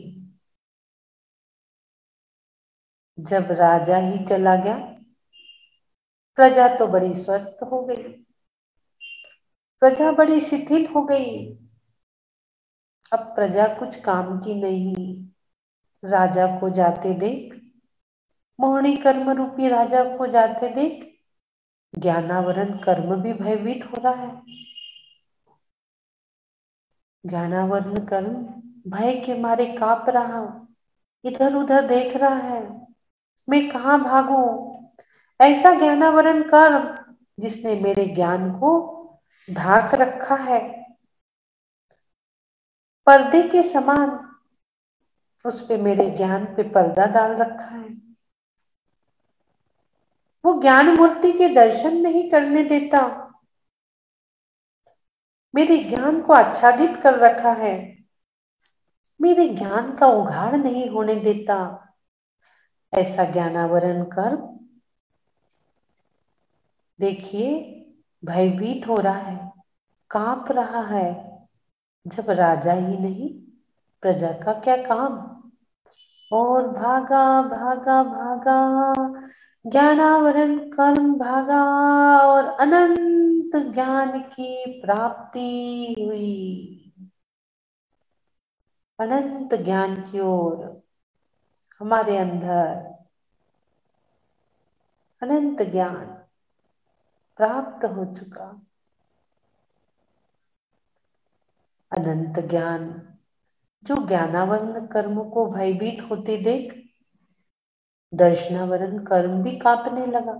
जब राजा ही चला गया, प्रजा तो बड़ी स्वस्थ हो गई, प्रजा बड़ी शिथिल हो गई। अब प्रजा कुछ काम की नहीं, राजा को जाते देख, मोहनी कर्म रूपी राजा को जाते देख ज्ञानावरण कर्म भी भयभीत हो रहा है। ज्ञानावरण कर्म भय के मारे कांप रहा, इधर उधर देख रहा है, मैं कहाँ भागू। ऐसा ज्ञानावरण कर्म जिसने मेरे ज्ञान को ढाक रखा है, पर्दे के समान उस पे, मेरे ज्ञान पे पर्दा डाल रखा है। वो ज्ञान मूर्ति के दर्शन नहीं करने देता, मेरे ज्ञान को आच्छादित कर रखा है, मेरे ज्ञान का उघाड़ नहीं होने देता। ऐसा ज्ञानावरण कर देखिए, भयभीत हो रहा है, कांप रहा है। जब राजा ही नहीं, प्रजा का क्या काम। और भागा भागा भागा, ज्ञानावरण कर्म भागा और अनंत ज्ञान की प्राप्ति हुई। अनंत ज्ञान की ओर हमारे अंदर अनंत ज्ञान प्राप्त हो चुका। अनंत ज्ञान जो ज्ञानावरण कर्म को भयभीत होते देख दर्शनावरण कर्म भी कांपने लगा।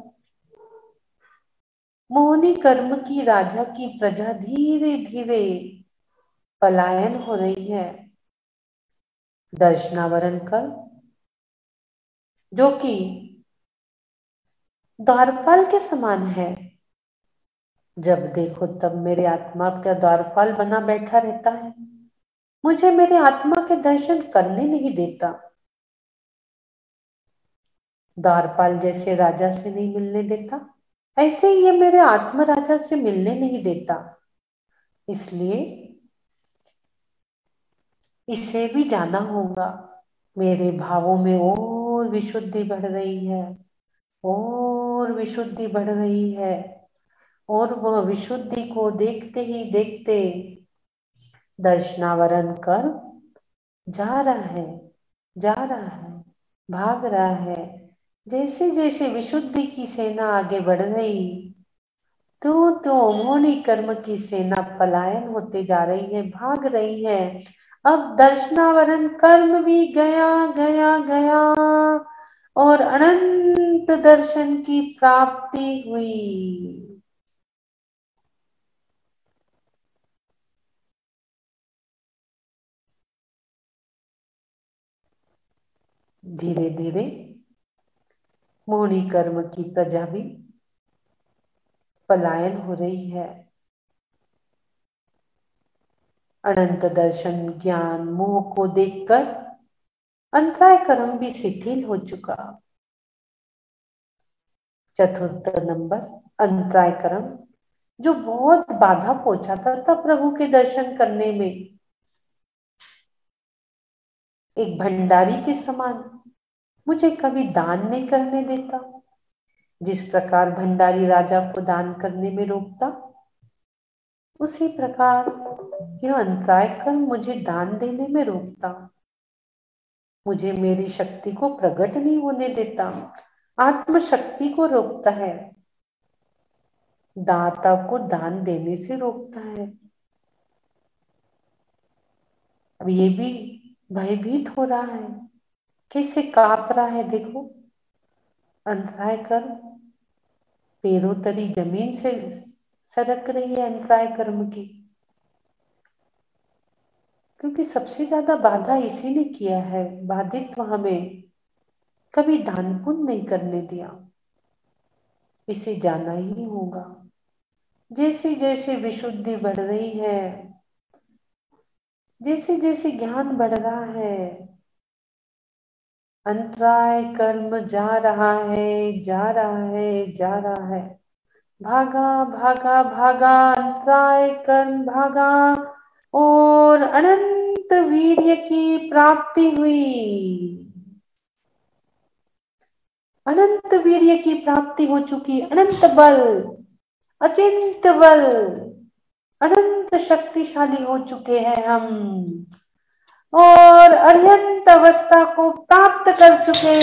मोहनी कर्म की राजा की प्रजा धीरे धीरे पलायन हो रही है। दर्शनावरण कर्म जो कि द्वारपाल के समान है, जब देखो तब मेरे आत्मा का द्वारपाल बना बैठा रहता है, मुझे मेरे आत्मा के दर्शन करने नहीं देता। द्वारपाल जैसे राजा से नहीं मिलने देता, ऐसे ही ये मेरे आत्म राजा से मिलने नहीं देता। इसलिए इसे भी जाना होगा। मेरे भावों में और विशुद्धि बढ़ रही है, और विशुद्धि बढ़ रही है, और वह विशुद्धि को देखते ही देखते दर्शनावरण कर जा रहा है, जा रहा है, भाग रहा है। जैसे जैसे विशुद्धि की सेना आगे बढ़ रही, तो मोहनी कर्म की सेना पलायन होते जा रही है, भाग रही है। अब दर्शनावरण कर्म भी गया गया गया और अनंत दर्शन की प्राप्ति हुई। धीरे धीरे मोहनी कर्म की प्रजा भी पलायन हो रही है। अनंत दर्शन ज्ञान मोह को देखकर अंतराय कर्म भी शिथिल हो चुका। चतुर्थ नंबर अंतराय कर्म जो बहुत बाधा पहुंचाता था प्रभु के दर्शन करने में, एक भंडारी के समान मुझे कभी दान नहीं करने देता। जिस प्रकार भंडारी राजा को दान करने में रोकता, उसी प्रकार यह अंतराय कर्म मुझे दान देने में रोकता। मुझे मेरी शक्ति को प्रकट नहीं होने देता, आत्मशक्ति को रोकता है, दाता को दान देने से रोकता है। अब ये भी भयभीत हो रहा है, कैसे कांप रहा है देखो। अंतराय कर्म पैरों तली जमीन से सरक रही है अंतराय कर्म की, क्योंकि सबसे ज्यादा बाधा इसी ने किया है। बाधित्व हमें कभी दान पुण्य नहीं करने दिया। इसे जाना ही होगा। जैसे जैसे विशुद्धि बढ़ रही है, जैसे जैसे ज्ञान बढ़ रहा है, अंतराय कर्म जा रहा है, जा रहा है, जा रहा है। भागा भागा भागा अंतराय कर्म भागा और अनंत वीर्य की प्राप्ति हुई। अनंत वीर्य की प्राप्ति हो चुकी। अनंत बल, अचिंत्य बल, अनंत शक्तिशाली हो चुके हैं हम, और अत्यंत अवस्था को प्राप्त कर चुके।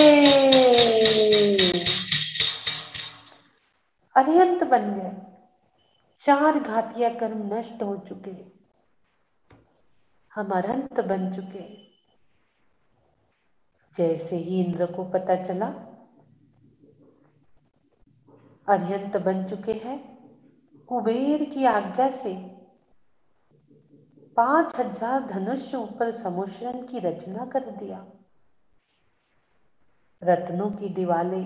अरिहंत बन गए। 4 घातिया कर्म नष्ट हो चुके, हम अरहंत बन चुके। जैसे ही इंद्र को पता चला अरिहंत बन चुके हैं, कुबेर की आज्ञा से 5000 धनुष ऊपर समुद्रन की रचना कर दिया। रत्नों की दिवाले,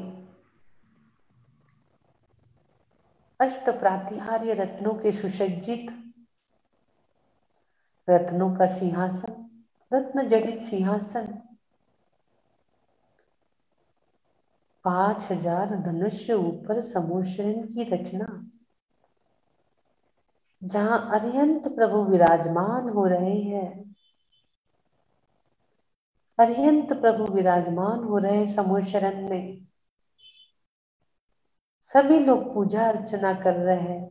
अष्ट प्रातिहार्य रत्नों के सुसज्जित, रत्नों का सिंहासन, रत्न जड़ित सिंहासन, 5000 धनुष ऊपर समुद्रन की रचना, जहां अरिहंत प्रभु विराजमान हो रहे हैं। अरिहंत प्रभु विराजमान हो रहे हैं समुद्रन में। सभी लोग पूजा अर्चना कर रहे हैं।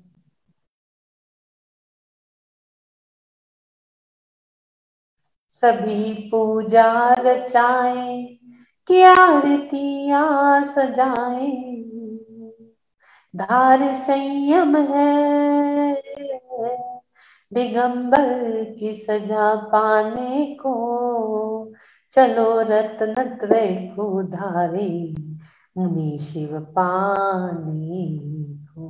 सभी पूजा रचाए कि आरतियां सजाए, धार संयम है दिगंबर की सजा पाने को, चलो रत्न त्रय को धारे मुनि शिव पाने को।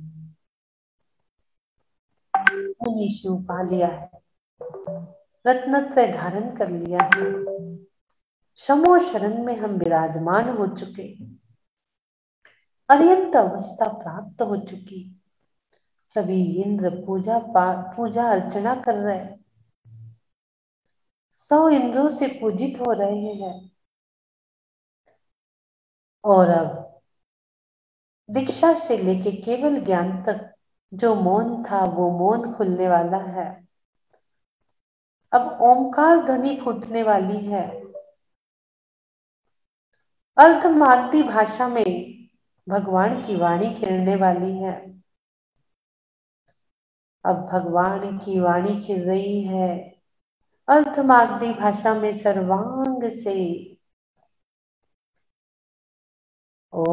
मुनि शिव पा लिया है, रत्नत्रय धारण कर लिया है, शमो शरण में हम विराजमान हो चुके, अत्यंत अवस्था प्राप्त हो चुकी। सभी इंद्र पूजा अर्चना कर रहे, 100 इंद्रों से पूजित हो रहे हैं। और अब दीक्षा से लेके केवल ज्ञान तक जो मौन था वो मौन खुलने वाला है। अब ओमकार ध्वनि फूटने वाली है। अर्धमागधी भाषा में भगवान की वाणी खिलने वाली है। अब भगवान की वाणी खिल रही है अर्धमागधी भाषा में सर्वांग से। ओ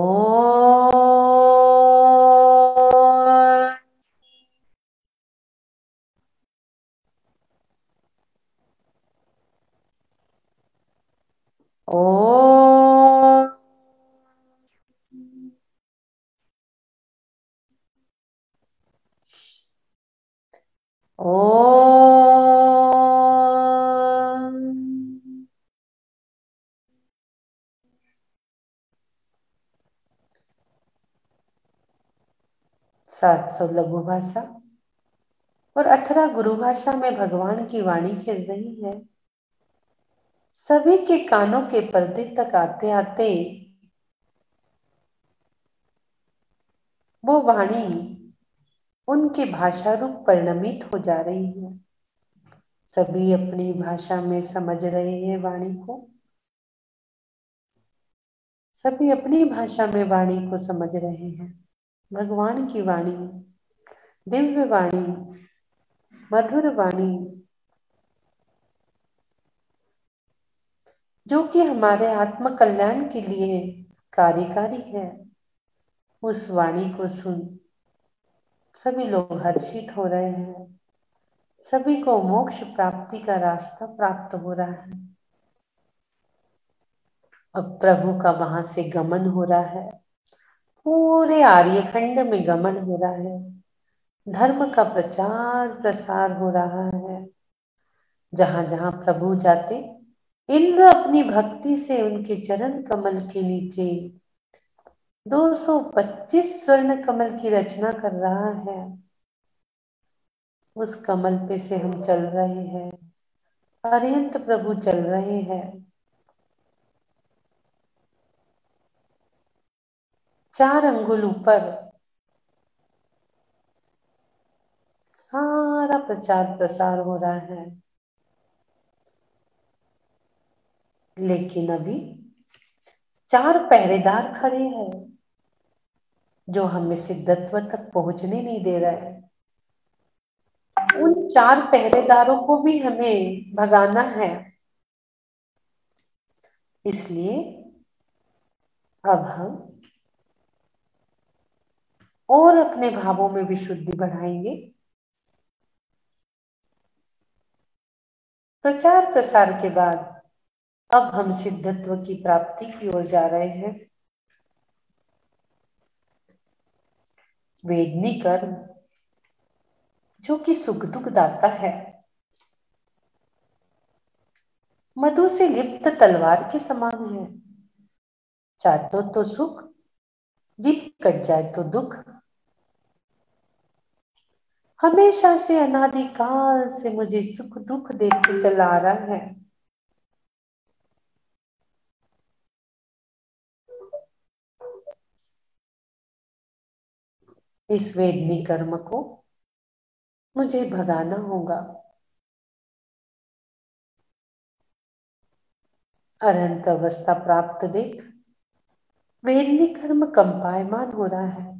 ओम। 700 लघु भाषा और 18 गुरु भाषा में भगवान की वाणी खिल रही है। सभी के कानों के पर्दे तक आते आते वो वाणी उनके भाषा रूप परिणमित हो जा रही है। सभी अपनी भाषा में समझ रहे हैं वाणी को, सभी अपनी भाषा में वाणी को समझ रहे हैं। भगवान की वाणी, दिव्य वाणी, मधुर वाणी, जो कि हमारे आत्म कल्याण के लिए कार्यकारी है, उस वाणी को सुन सभी लोग हर्षित हो रहे हैं। सभी को मोक्ष प्राप्ति का रास्ता प्राप्त हो रहा है। अब प्रभु का वहां से गमन हो रहा है, पूरे आर्यखंड में गमन हो रहा है, धर्म का प्रचार प्रसार हो रहा है। जहां जहां प्रभु जाते, इंद्र अपनी भक्ति से उनके चरण कमल के नीचे 225 स्वर्ण कमल की रचना कर रहा है। उस कमल पे से हम चल रहे हैं, अरिहंत प्रभु चल रहे हैं। 4 अंगुल ऊपर सारा प्रचार प्रसार हो रहा है। लेकिन अभी 4 पहरेदार खड़े हैं जो हमें सिद्धत्व तक पहुंचने नहीं दे रहे हैं। उन 4 पहरेदारों को भी हमें भगाना है। इसलिए अब हम और अपने भावों में विशुद्धि बढ़ाएंगे। प्रचार प्रसार के बाद अब हम सिद्धत्व की प्राप्ति की ओर जा रहे हैं। वेदनी कर्म जो कि सुख दुख दाता है, मधु से लिप्त तलवार के समान है। चाटो तो सुख, जीभ कट जाए तो दुख। हमेशा से अनादिकाल से मुझे सुख दुख देते चला आ रहा है। इस वेदनी कर्म को मुझे भगाना होगा। अनंत अवस्था प्राप्त देख वेदनी कर्म कंपायमान हो रहा है,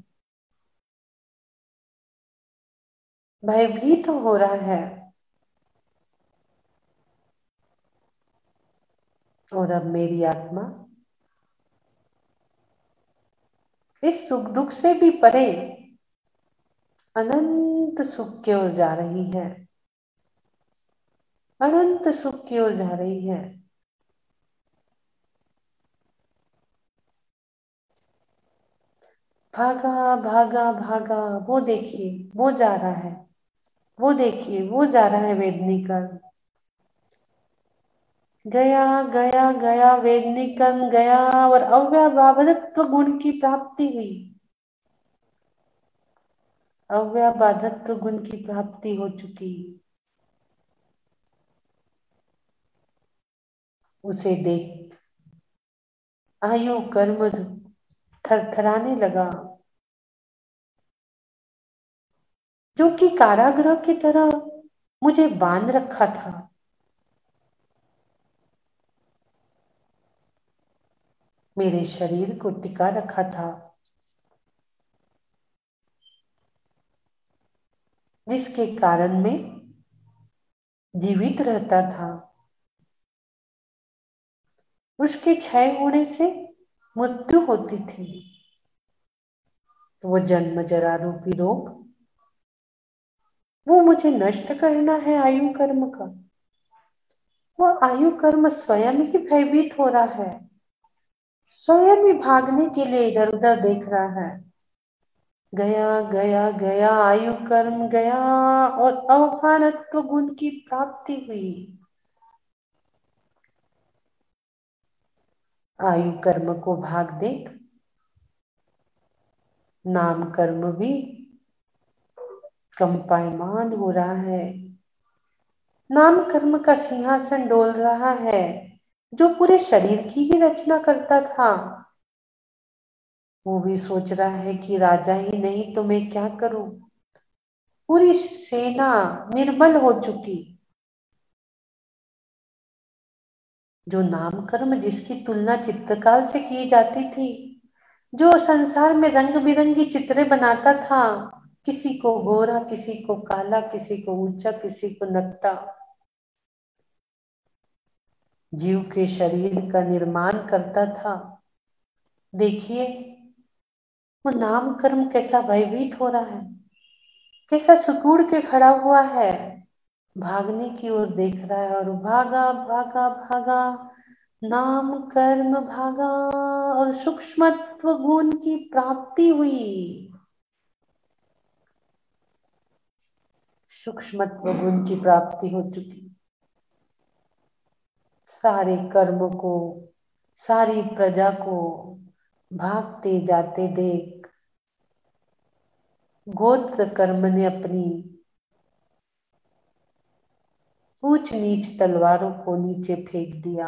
भयभीत हो रहा है। और अब मेरी आत्मा इस सुख दुख से भी परे अनंत सुख की ओर जा रही है, अनंत सुख की ओर जा रही है। भागा भागा भागा, वो देखिए वो जा रहा है, वो देखिए वो जा रहा है वेदनी कर्म। गया गया गया वेदनी कर्म गया और अव्यवहारित्व गुण की प्राप्ति हुई, अव्यवहारित्व गुण की प्राप्ति हो चुकी। उसे देख आयु कर्म थरथराने लगा, जो कि कारागृह की तरह मुझे बांध रखा था। मेरे शरीर को टिका रखा था, जिसके कारण मैं जीवित रहता था। उसके क्षय होने से मृत्यु होती थी। तो वो जन्म जरा रूपी रोग, वो मुझे नष्ट करना है आयु कर्म का। वो आयु कर्म स्वयं ही भयभीत हो रहा है, स्वयं ही भागने के लिए इधर उधर देख रहा है। गया गया गया आयु कर्म गया और अवखानत्व गुण की प्राप्ति हुई। आयु कर्म को भाग देख नाम कर्म भी कंपायमान हो रहा है। नाम कर्म का सिंहासन डोल रहा है, जो पूरे शरीर की ही रचना करता था। वो भी सोच रहा है कि राजा ही नहीं तो मैं क्या करूं। पूरी सेना निर्बल हो चुकी। जो नाम कर्म जिसकी तुलना चित्रकार से की जाती थी, जो संसार में रंग बिरंगी चित्रें बनाता था, किसी को गोरा, किसी को काला, किसी को ऊंचा, किसी को नत्ता, जीव के शरीर का निर्माण करता था। देखिए वो नाम कर्म कैसा भयभीत हो रहा है, कैसा सुकूड़ के खड़ा हुआ है, भागने की ओर देख रहा है। और भागा भागा भागा नाम कर्म भागा और सूक्ष्मत्व गुण की प्राप्ति हुई, सूक्ष्मत्व गुण की प्राप्ति हो चुकी। सारे कर्म को, सारी प्रजा को भागते जाते देख गोत्र कर्म ने अपनी ऊंच नीच तलवारों को नीचे फेंक दिया।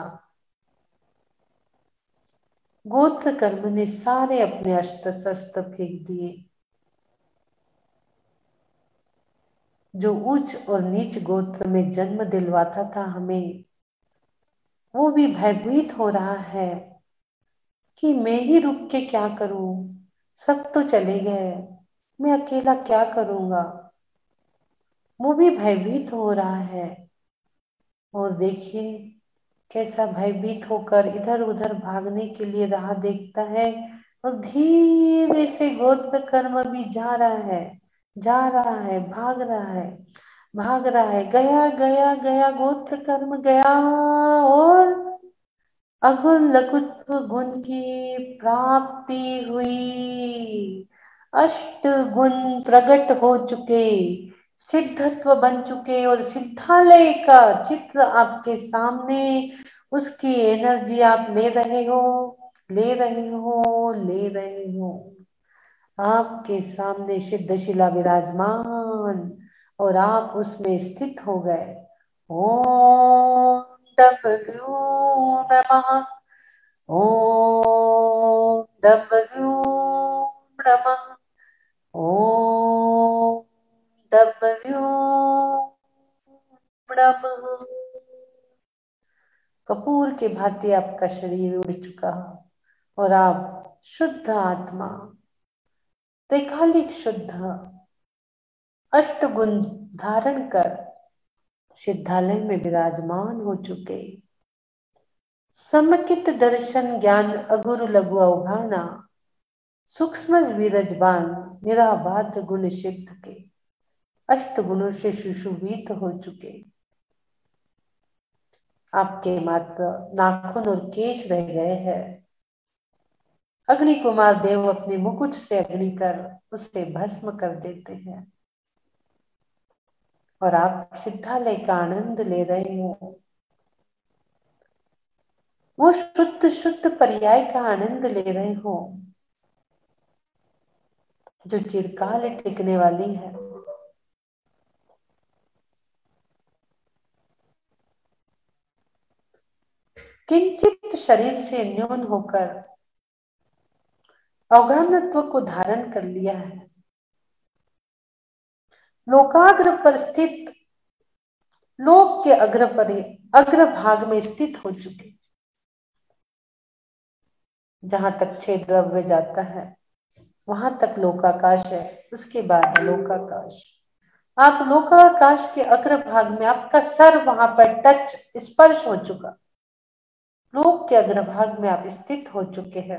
गोत्र कर्म ने सारे अपने अस्त्र शस्त्र फेंक दिए। जो उच्च और नीच गोत्र में जन्म दिलवाता था हमें, वो भी भयभीत हो रहा है कि मैं ही रुक के क्या करूं, सब तो चले गए, मैं अकेला क्या करूंगा। वो भी भयभीत हो रहा है। और देखिए कैसा भयभीत होकर इधर उधर भागने के लिए राह देखता है। और धीरे से गोत्र कर्म भी जा रहा है, जा रहा है, भाग रहा है, भाग रहा है। गया गया गया गोत्र कर्म गया और अगुण लघुत्व गुण की प्राप्ति हुई। अष्ट गुण प्रकट हो चुके, सिद्धत्व बन चुके और सिद्धालय का चित्र आपके सामने, उसकी एनर्जी आप ले रहे हो, ले रहे हो, ले रहे हो। आपके सामने सिद्ध शिला विराजमान और आप उसमें स्थित हो गए। ओम डमरू नमः, ओम डमरू नमः, ओम डमरू नमः। कपूर के भांति आपका शरीर उड़ चुका और आप शुद्ध आत्मा, त्रैकालिक शुद्ध अष्टगुण धारण कर सिद्धालय में विराजमान हो चुके, समकित दर्शन ज्ञान अगुर लघु अवघाना, सूक्ष्म विरजबान निराबाध गुण सिद्ध के अष्ट गुणों से सुशोभित हो चुके। आपके मात्र नाखून और केश रह गए हैं। अग्नि कुमार देव अपने मुकुट से अग्नि कर उसे भस्म कर देते हैं और आप सिद्धालय का आनंद ले रहे हो। वो शुद्ध शुद्ध पर्याय का आनंद ले रहे हो जो चिरकाल टिकने वाली है। किंचित शरीर से न्यून होकर अवगाहनत्व को धारण कर लिया है। लोकाग्र पर स्थित, लोक के अग्रभाग में स्थित हो चुके। जहां तक छह द्रव्य जाता है वहां तक लोकाकाश है, उसके बाद लोकाकाश। आप लोकाकाश के अग्रभाग में, आपका सर वहां पर टच स्पर्श हो चुका। लोक के अग्रभाग में आप स्थित हो चुके हैं।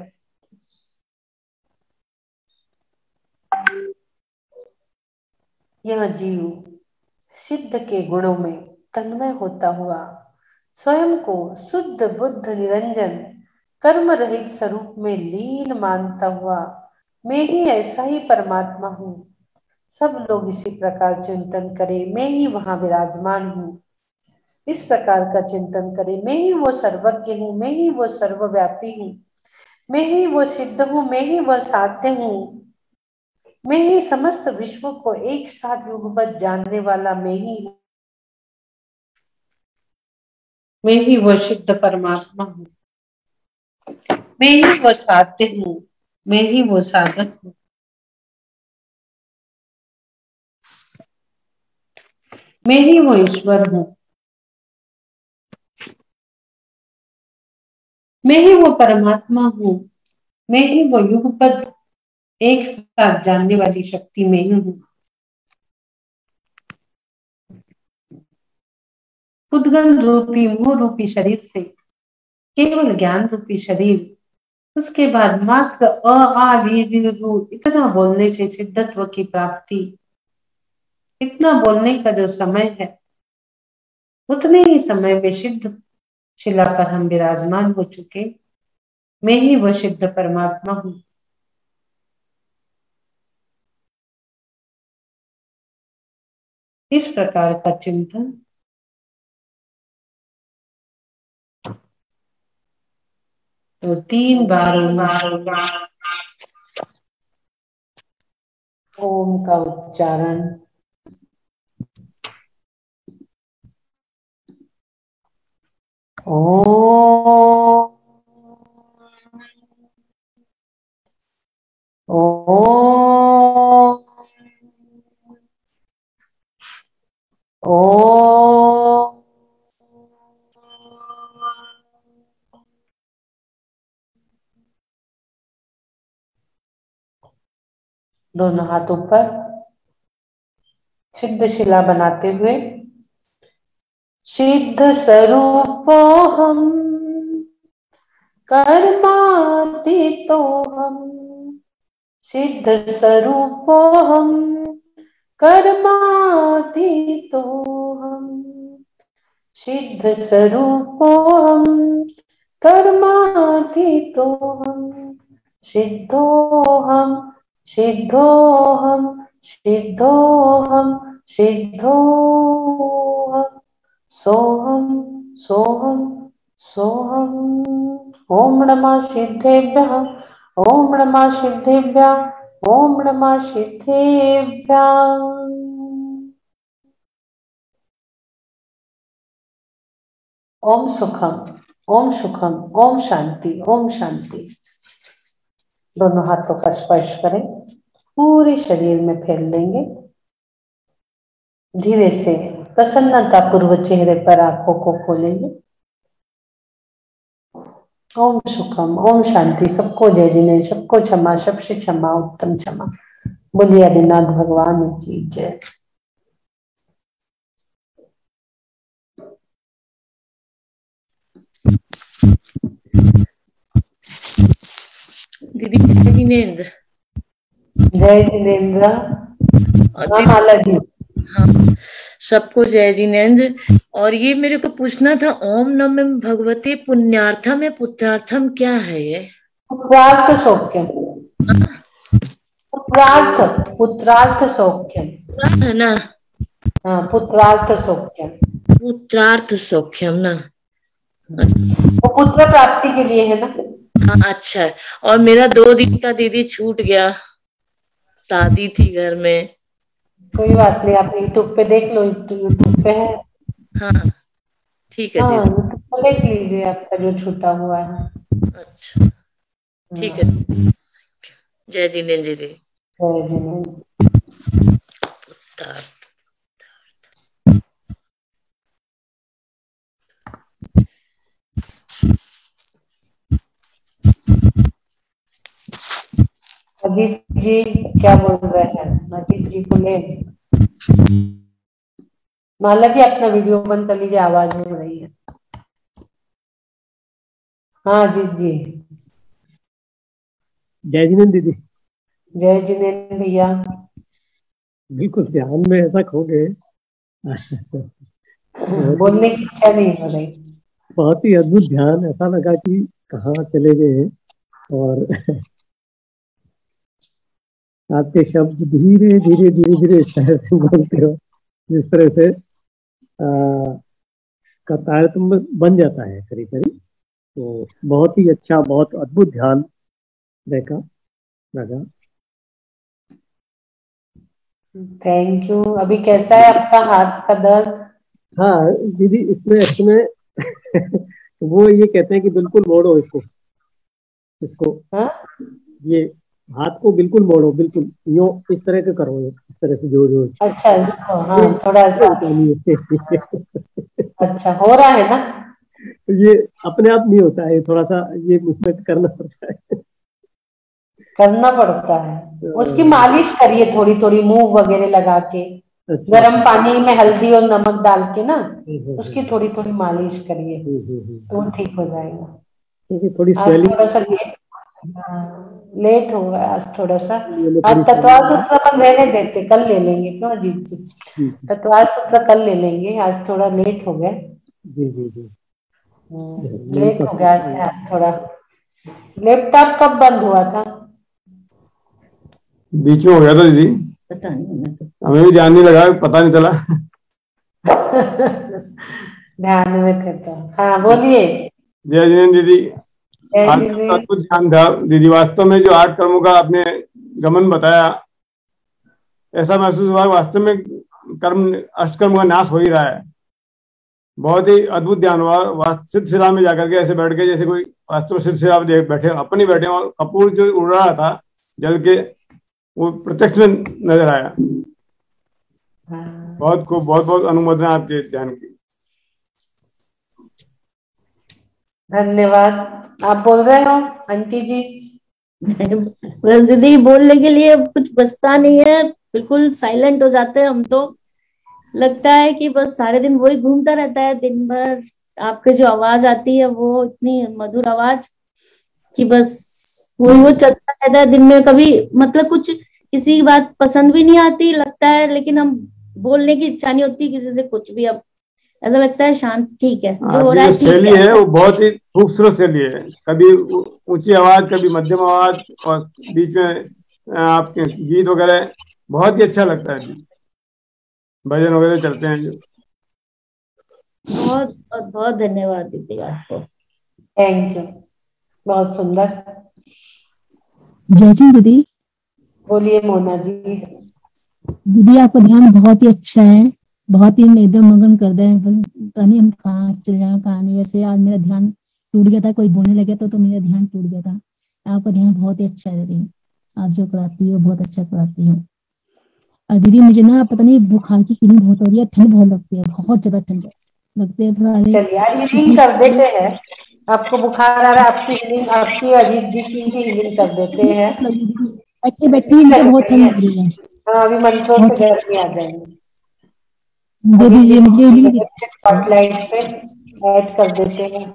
यह जीव सिद्ध के गुणों में तन्मय होता हुआ स्वयं को शुद्ध बुद्ध निरंजन कर्म रहित स्वरूप में लीन मानता हुआ, मैं ही ऐसा ही परमात्मा हूँ। सब लोग इसी प्रकार चिंतन करें, मैं ही वहां विराजमान हूँ। इस प्रकार का चिंतन करें, मैं ही वो सर्वज्ञ हूँ, मैं ही वो सर्वव्यापी हूँ, मैं ही वो सिद्ध हूँ, मैं ही वह साध्य हूँ, मैं ही समस्त विश्व को एक साथ युगपत जानने वाला मैं ही हूँ। मैं ही वो शुद्ध परमात्मा हूँ, मैं ही वो साध्य हूँ, मैं ही वो साधक हूँ। मैं ही वो ईश्वर हूँ, मैं ही वो परमात्मा हूँ, मैं ही वो युगपत एक साथ जानने वाली शक्ति मैं ही हूँ। उद्गम रूपी मोह रूपी शरीर से केवल ज्ञान रूपी शरीर, उसके बाद मात्र अ आ ली री रू इतना बोलने से सिद्धत्व की प्राप्ति। इतना बोलने का जो समय है उतने ही समय में सिद्ध शिला पर हम विराजमान हो चुके। मैं ही वह सिद्ध परमात्मा हूँ। इस प्रकार का चिंतन तो 3 बार ओम का उच्चारण ओम ओम ओम। दोनों हाथ ऊपर सिद्ध शिला बनाते हुए, सिद्ध स्वरूपोऽहम् कर्मातीतोऽहम्, सिद्ध स्वरूपोऽहम् कर्मातीतोऽहम्, सिद्ध स्वरूपोऽहम् कर्मातीतोऽहम्, सिद्धोऽहम् सिद्धोऽहम् सिद्धोऽहम् सिद्धोऽहम्, सोऽहम् सोऽहम् सोऽहम्। ओम नमः सिद्धेभ्यः, ओम नमः सिद्धेभ्यः, ओम नमः सिद्धेभ्यः। ओम सुखम, ओम सुखम, ओम शांति, ओम शांति। दोनों हाथों का स्पर्श करें, पूरे शरीर में फैल लेंगे। धीरे से प्रसन्नता पूर्वक चेहरे पर आंखों को खोलेंगे। ओम सुखम, ओम शांति। सबको जय जिनेन्द्र, सबको क्षमा, सबसे क्षमा, उत्तम क्षमा। बोलिए आदिनाथ भगवान की जय। दीदी जय जिनेन्द्र। जय जिनेन्द्र। हाँ माला जी। हाँ, सबको जय जिनेन्द्र। और ये मेरे को पूछना था, ओम नमः भगवते पुण्यार्थम है पुत्रार्थम क्या है ये? पुत्रार्थ सौख्यम। पुत्रार्थ सौख्यम है ना? हाँ, पुत्रार्थ सौख्यम। पुत्रार्थ सौख्यम ना? वो पुत्र प्राप्ति के लिए है ना? हाँ, अच्छा। और मेरा 2 दिन का दीदी छूट गया, शादी थी घर में। कोई बात नहीं, आप यूट्यूब पे देख लो, यूट्यूब पे है। हाँ ठीक है हाँ, दीदी। यूट्यूब पे देख लीजिए आपका जो छूटा हुआ है। अच्छा ठीक है। जय जिनेन्द्र दीदी। जय जिनेन्द्र। अजीत जी क्या बोल रहे हैं? अजीत जी को ले। माला जी अपना वीडियो बंद कर लीजिए, आवाज हो रही है। हाँ अजीत जी। जय जिनेन्द्र दीदी। जय जिनेन्द्र भैया। बिल्कुल ध्यान में ऐसा खो गए। बोलने की इच्छा नहीं हो रही। बहुत ही अद्भुत ध्यान, ऐसा लगा कि कहाँ चले गए। और आपके शब्द धीरे धीरे धीरे धीरे इस तरह से बोलते हो, जिस तरह से का तारतम्य बन जाता है करीब करीब। तो बहुत ही अच्छा, बहुत अद्भुत ध्यान देखा लगा। Thank you. अभी कैसा है आपका हाथ का दर्द? हाँ दीदी, इसमें वो ये कहते हैं कि बिल्कुल मोड़ो इसको। हाँ? ये हाथ को बिल्कुल मोड़ो, बिल्कुल यो इस तरह के करो, इस तरह से जोर। अच्छा, इसको हाँ थोड़ा सा। अच्छा, हो रहा है ना? ये अपने आप नहीं होता है, थोड़ा सा ये मूवमेंट करना पड़ता है। करना पड़ता है। उसकी मालिश करिए थोड़ी थोड़ी, मूव वगैरह लगा के। गर्म पानी में हल्दी और नमक डाल के ना, उसकी थोड़ी थोड़ी मालिश करिए तो ठीक हो जाएगा। क्योंकि थोड़ी आज थोड़ा सा लेट हो गया, आज थोड़ा सा। आज तत्वाल सूत्र अपन रहने देते, कल ले लेंगे। क्यों अजीत जी? तत्वाल सूत्र कल ले लेंगे, आज थोड़ा लेट हो गया। लेट हो गया आज थोड़ा। लैपटॉप कब बंद हुआ था? बीच में हो गया था दीदी, पता नहीं, हमें भी ध्यान नहीं लगा, पता नहीं चला। ध्यान में थे तो। हाँ बोलिए। जय जिनेन्द्र दीदी। आज का अद्भुत ध्यान था दीदी। वास्तव में जो 8 कर्मों का आपने गमन बताया, ऐसा महसूस हुआ वास्तव में कर्म, अष्टकर्म का नाश हो ही रहा है। बहुत ही अद्भुत ध्यान हुआ। सिलसिला में जाकर के ऐसे बैठ के जैसे कोई वास्तव सिलसिला देख बैठे, अपनी बैठे, और कपूर जो उड़ रहा था जल के, वो प्रत्यक्ष में नजर आया। बहुत खूब, बहुत बहुत अनुमोदन आपके ध्यान की। धन्यवाद। आप बोल रहे हो आंटी जी? बस दीदी, बोलने के लिए कुछ बचता नहीं है, बिल्कुल साइलेंट हो जाते हैं हम तो। लगता है कि बस सारे दिन वही घूमता रहता है दिन भर। आपकी जो आवाज आती है वो इतनी मधुर आवाज कि बस वो चलता रहता है दिन में। कभी मतलब कुछ किसी की बात पसंद भी नहीं आती लगता है, लेकिन हम बोलने की इच्छा नहीं होती किसी से कुछ भी। अब ऐसा लगता है शांत, ठीक है जो हो रहा है, शैली है वो बहुत ही खूबसूरत शैली है। कभी ऊंची आवाज, कभी मध्यम आवाज, और बीच में आपके गीत वगैरह बहुत ही अच्छा लगता है। भजन वगैरह चलते हैं जो। बहुत बहुत धन्यवाद दीदी आपको। थैंक यू, बहुत सुंदर। जय जी दीदी। बोलिए मोना जी। दीदी आपका ध्यान बहुत ही अच्छा है, बहुत ही एकदम मगन कर दे। पता नहीं हम कहाँ चल जाए, कहाँ नहीं। वैसे आज मेरा ध्यान टूट गया था, कोई बोलने लगे तो मेरा ध्यान टूट गया था। आपका ध्यान बहुत ही अच्छा है दीदी, आप जो कराती हो बहुत अच्छा कराती हो। और दीदी मुझे ना पता नहीं बुखार की फीलिंग बहुत हो रही है, ठंड बहुत लगती है, बहुत ज्यादा ठंड लगती है। चलिए रीडिंग कर देते हैं। आपको बुखार आ रहा है, आपकी हीलिंग, आपकी अजीत जी की भी हीलिंग कर देते हैं। बैठे बैठे ही मुझे बहुत ठंड लग रही है। हाँ, अभी मंत्रों से गर्मी आ जाएंगे। दे दीजिए मुझे हीलिंग। स्पॉटलाइट पे ऐड कर देते हैं।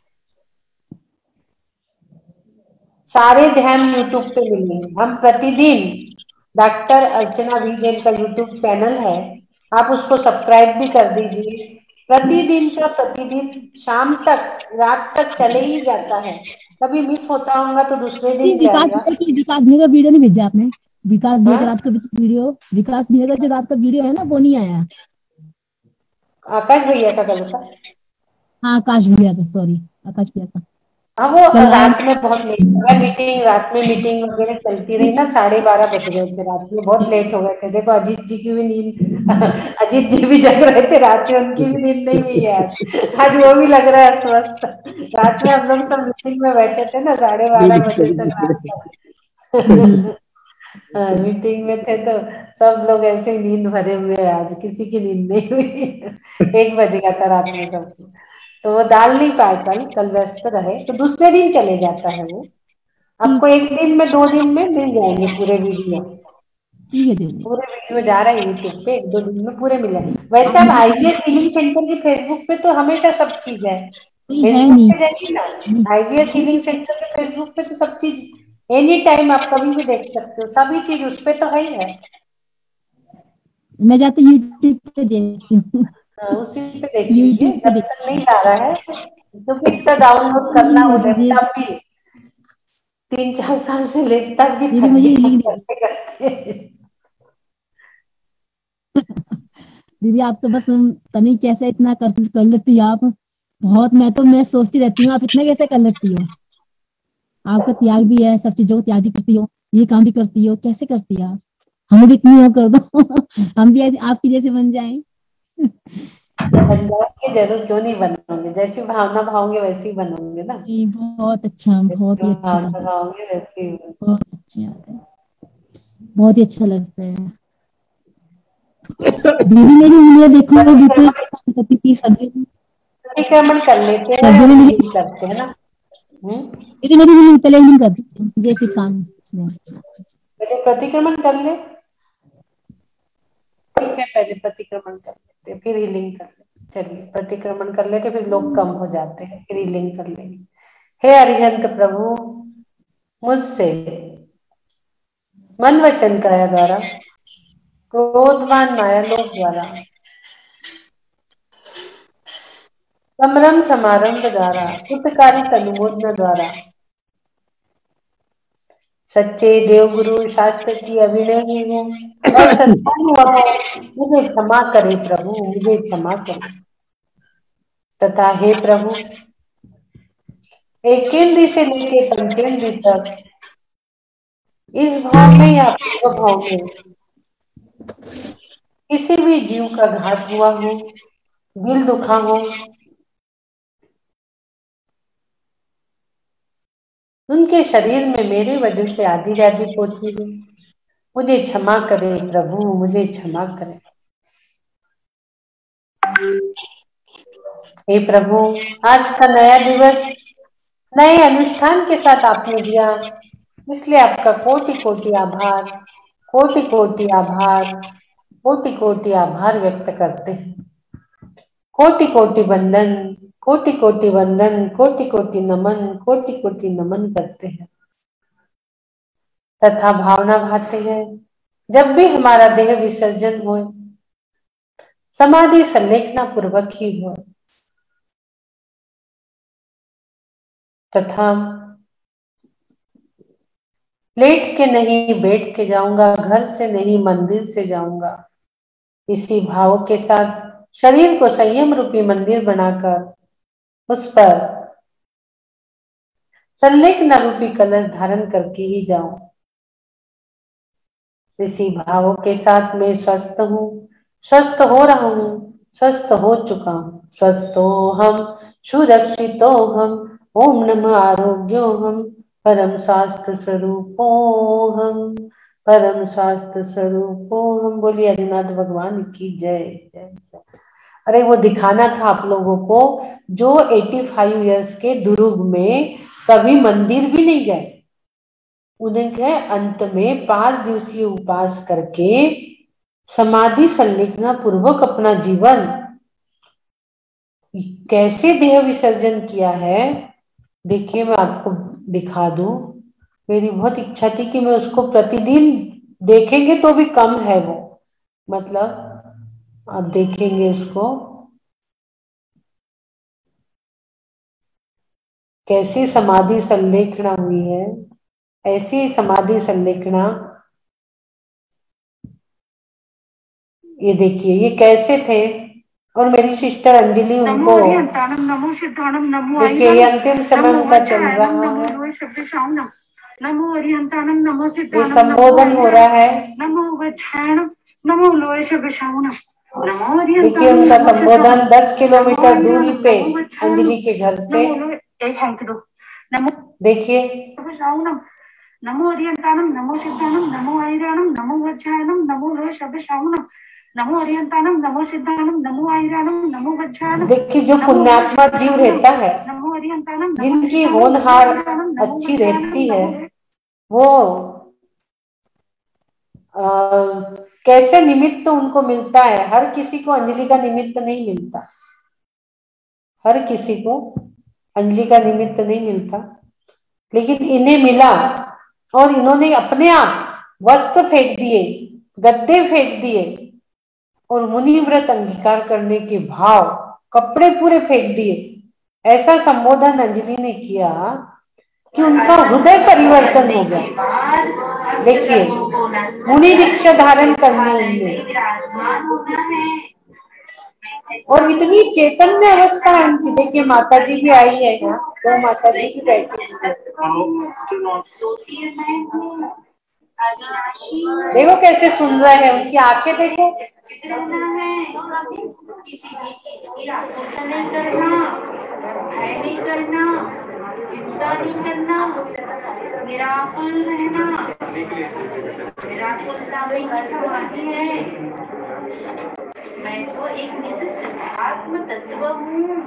सारे ध्यान यूट्यूब पे मिलेंगे। हम प्रतिदिन डॉक्टर अर्चना वीरेन का यूट्यूब चैनल है, आप उसको सब्सक्राइब भी कर दीजिए। प्रतिदिन का प्रतिदिन शाम तक, रात तक चले ही जाता है। कभी मिस होता होगा तो दूसरे दिन जाएगा। विकास भैया का वीडियो नहीं भेजा आपने? विकास भैया का रात का वीडियो, विकास भैया का जो रात का वीडियो है ना, वो नहीं आया। आकाश भैया का गलत था। हाँ, आकाश भैया का, सॉरी, आकाश भैया का। हाँ, वो रात में बहुत लेट हो गया मीटिंग, रात में मीटिंग वगैरह चलती रही ना, 12:30 बज गए थे रात में, बहुत लेट हो गए थे। देखो अजीत जी की भी नींद अजीत जी भी जग रहे थे रात में, उनकी भी नींद नहीं हुई है आज वो भी लग रहा है स्वस्थ। रात में हम लोग सब मीटिंग में बैठे थे ना 12:30 बजे तक रात हाँ, मीटिंग में थे तो सब लोग ऐसे नींद भरे हुए हैं, आज किसी की नींद नहीं हुई 1 बज गया था रात में सबको। तो वो डाल नहीं पाए, कल व्यस्त रहे, तो दूसरे दिन चले जाता है वो। आपको 1 दिन में 2 दिन में मिल जाएंगे पूरे वीडियो। पूरे वीडियो जा रहा है यूट्यूब पे, 1-2 दिन में पूरे मिल जाएंगे। वैसे अब आईवीएफ हीलिंग सेंटर की फेसबुक पे तो हमेशा सब चीज है। फेसबुक पे जाइए ना, आईवीएफ हीलिंग सेंटर के फेसबुक पे तो सब चीज एनी टाइम आप कभी भी देख सकते हो, सभी चीज उस पे तो है ही है। मैं जाते यूट्यूब पे देखती हूँ। उसी पे देख लीजिए, जब तक नहीं आ रहा है, क्योंकि इतना डाउनलोड करना, वो लैपटॉप भी 3-4 साल से लैपटॉप भी थक गया। दीदी आप तो बस तनी कैसे इतना कर लेती हो आप, बहुत। मैं सोचती रहती हूँ आप इतना कैसे कर लेती हो। आपका त्याग भी है, सब चीजों को त्याग भी करती हो, ये काम भी करती हो, कैसे करती हो आप? हमें भी इतनी हो कर दो हम भी ऐसे आपकी जैसे बन जाएं। बन जाओगे जरूर, क्यों नहीं बनोगे, जैसी भावना भाओगे वैसी बनोगे ना। बहुत अच्छा, बहुत ही अच्छा, भावोगे वैसी। बहुत अच्छा, बहुत ही अच्छा लगता है। दीदी मेरी उंगलियां देखो, प्रतिक्रमण कर लेते हैं, करते हैं ना। दीदी मेरी पहले हीलिंग कर दीजिए, फिर काम पहले प्रतिक्रमण कर ले। ठीक है, पहले प्रतिक्रमण कर लेते फिर हीलिंग कर लेते। चलिए प्रतिक्रमण कर लेते, फिर लोग कम हो जाते हैं, फिर हीलिंग कर लेंगे। हे अरिहंत प्रभु, मुझसे मन वचन काया द्वारा, क्रोधवान माया लोक द्वारा, समरम समारंभ द्वारा, हितकारिक अनुमोदना द्वारा, सच्चे देवगुरु शास्त्र की अभिनय हूँ और सत्ता हुआ है, मुझे क्षमा करे प्रभु, मुझे क्षमा करे। तथा हे प्रभु, एकेंद्री से लेके पंचेंद्री तक, इस भाव में या पूर्व भाव में किसी भी जीव का घात हुआ हो, दिल दुखा हो, उनके शरीर में मेरे वजह से आदि व्याधि पहुंची हो, मुझे क्षमा करे प्रभु, मुझे क्षमा करे। हे प्रभु, आज का नया दिवस नए अनुष्ठान के साथ आपने दिया, इसलिए आपका कोटि कोटि आभार, कोटि कोटि आभार, कोटि कोटि आभार व्यक्त करते हैं। कोटि कोटि वंदन, कोटि कोटि वंदन, कोटि कोटि नमन, कोटि कोटि नमन करते हैं। तथा भावना भाते हैं, जब भी हमारा देह विसर्जन हो, समाधि संलेखना पूर्वक ही हो, तथा लेट के नहीं बैठ के जाऊंगा, घर से नहीं मंदिर से जाऊंगा। इसी भाव के साथ शरीर को संयम रूपी मंदिर बनाकर उस पर संलेखना रूपी कलश धारण करके ही जाऊं। इसी भाव के साथ मैं स्वस्थ हूँ, स्वस्थ हो रहा हूँ, स्वस्थ हो चुका हूँ, स्वस्थो हम, सुरक्षितो हम, ओम नमः आरोग्यो हम, परम स्वास्थ्य स्वरूपो हम, परम स्वास्थ्य स्वरूपो हम। बोलिए आदिनाथ भगवान की जय जय जय। अरे वो दिखाना था आप लोगों को, जो 85 इयर्स के दुर्ग में कभी मंदिर भी नहीं गए, उनके अंत में 5 दिवसीय उपवास करके समाधि संलिग्न पूर्वक अपना जीवन कैसे देह विसर्जन किया है। देखिए मैं आपको दिखा दूं, मेरी बहुत इच्छा थी कि मैं उसको प्रतिदिन देखेंगे तो भी कम है वो, मतलब आप देखेंगे उसको कैसी समाधि संलेखना हुई है, ऐसी समाधि संलेखना। ये देखिए ये कैसे थे, और मेरी सिस्टर अंजलि उनको देखिए, ये अंतिम समय उनका चल रहा है, ये संबोधन हो रहा है। देखिए उनका संबोधन 10 किलोमीटर दूरी पे अंजलि के घर से। देखिए नमो अरियंतानम नमो सिद्धानम नमो आयराणम नमो वज्रायणम नमो लोय शब्दश्रावणम नमो अरियंतानम नमो सिद्धानम नमो आयराणम नमो वज्रायणम। देखिए जो पुण्यात्मा जीव रहता है, जिनकी होनहार अच्छी रहती है, वो कैसे निमित्त उनको मिलता है। हर किसी को अंजलि का निमित्त नहीं मिलता, हर किसी को अंजलि का निमित्त नहीं मिलता, लेकिन इन्हें मिला और इन्होंने अपने आप वस्त्र फेंक दिए, गद्दे फेंक दिए और मुनि व्रत अंगीकार करने के भाव कपड़े पूरे फेंक दिए। ऐसा संबोधन अंजलि ने किया कि उनका हृदय परिवर्तन हो गया। देखिए मुनि दीक्षा धारण करने उनने, और इतनी चैतन्य अवस्था है उनकी। देखिए माता जी भी आई है यहाँ, दो माता जी भी बैठी है, देखो कैसे सुन रहे हैं, उनकी आंखें देखो। किसी भी चीज की आतुरता नहीं करना, भय नहीं करना, चिंता नहीं करना, निराकुल रहना। निराकुलता में ही समाधि है। मैं तो एक निज सिद्धात्म तत्व हूँ।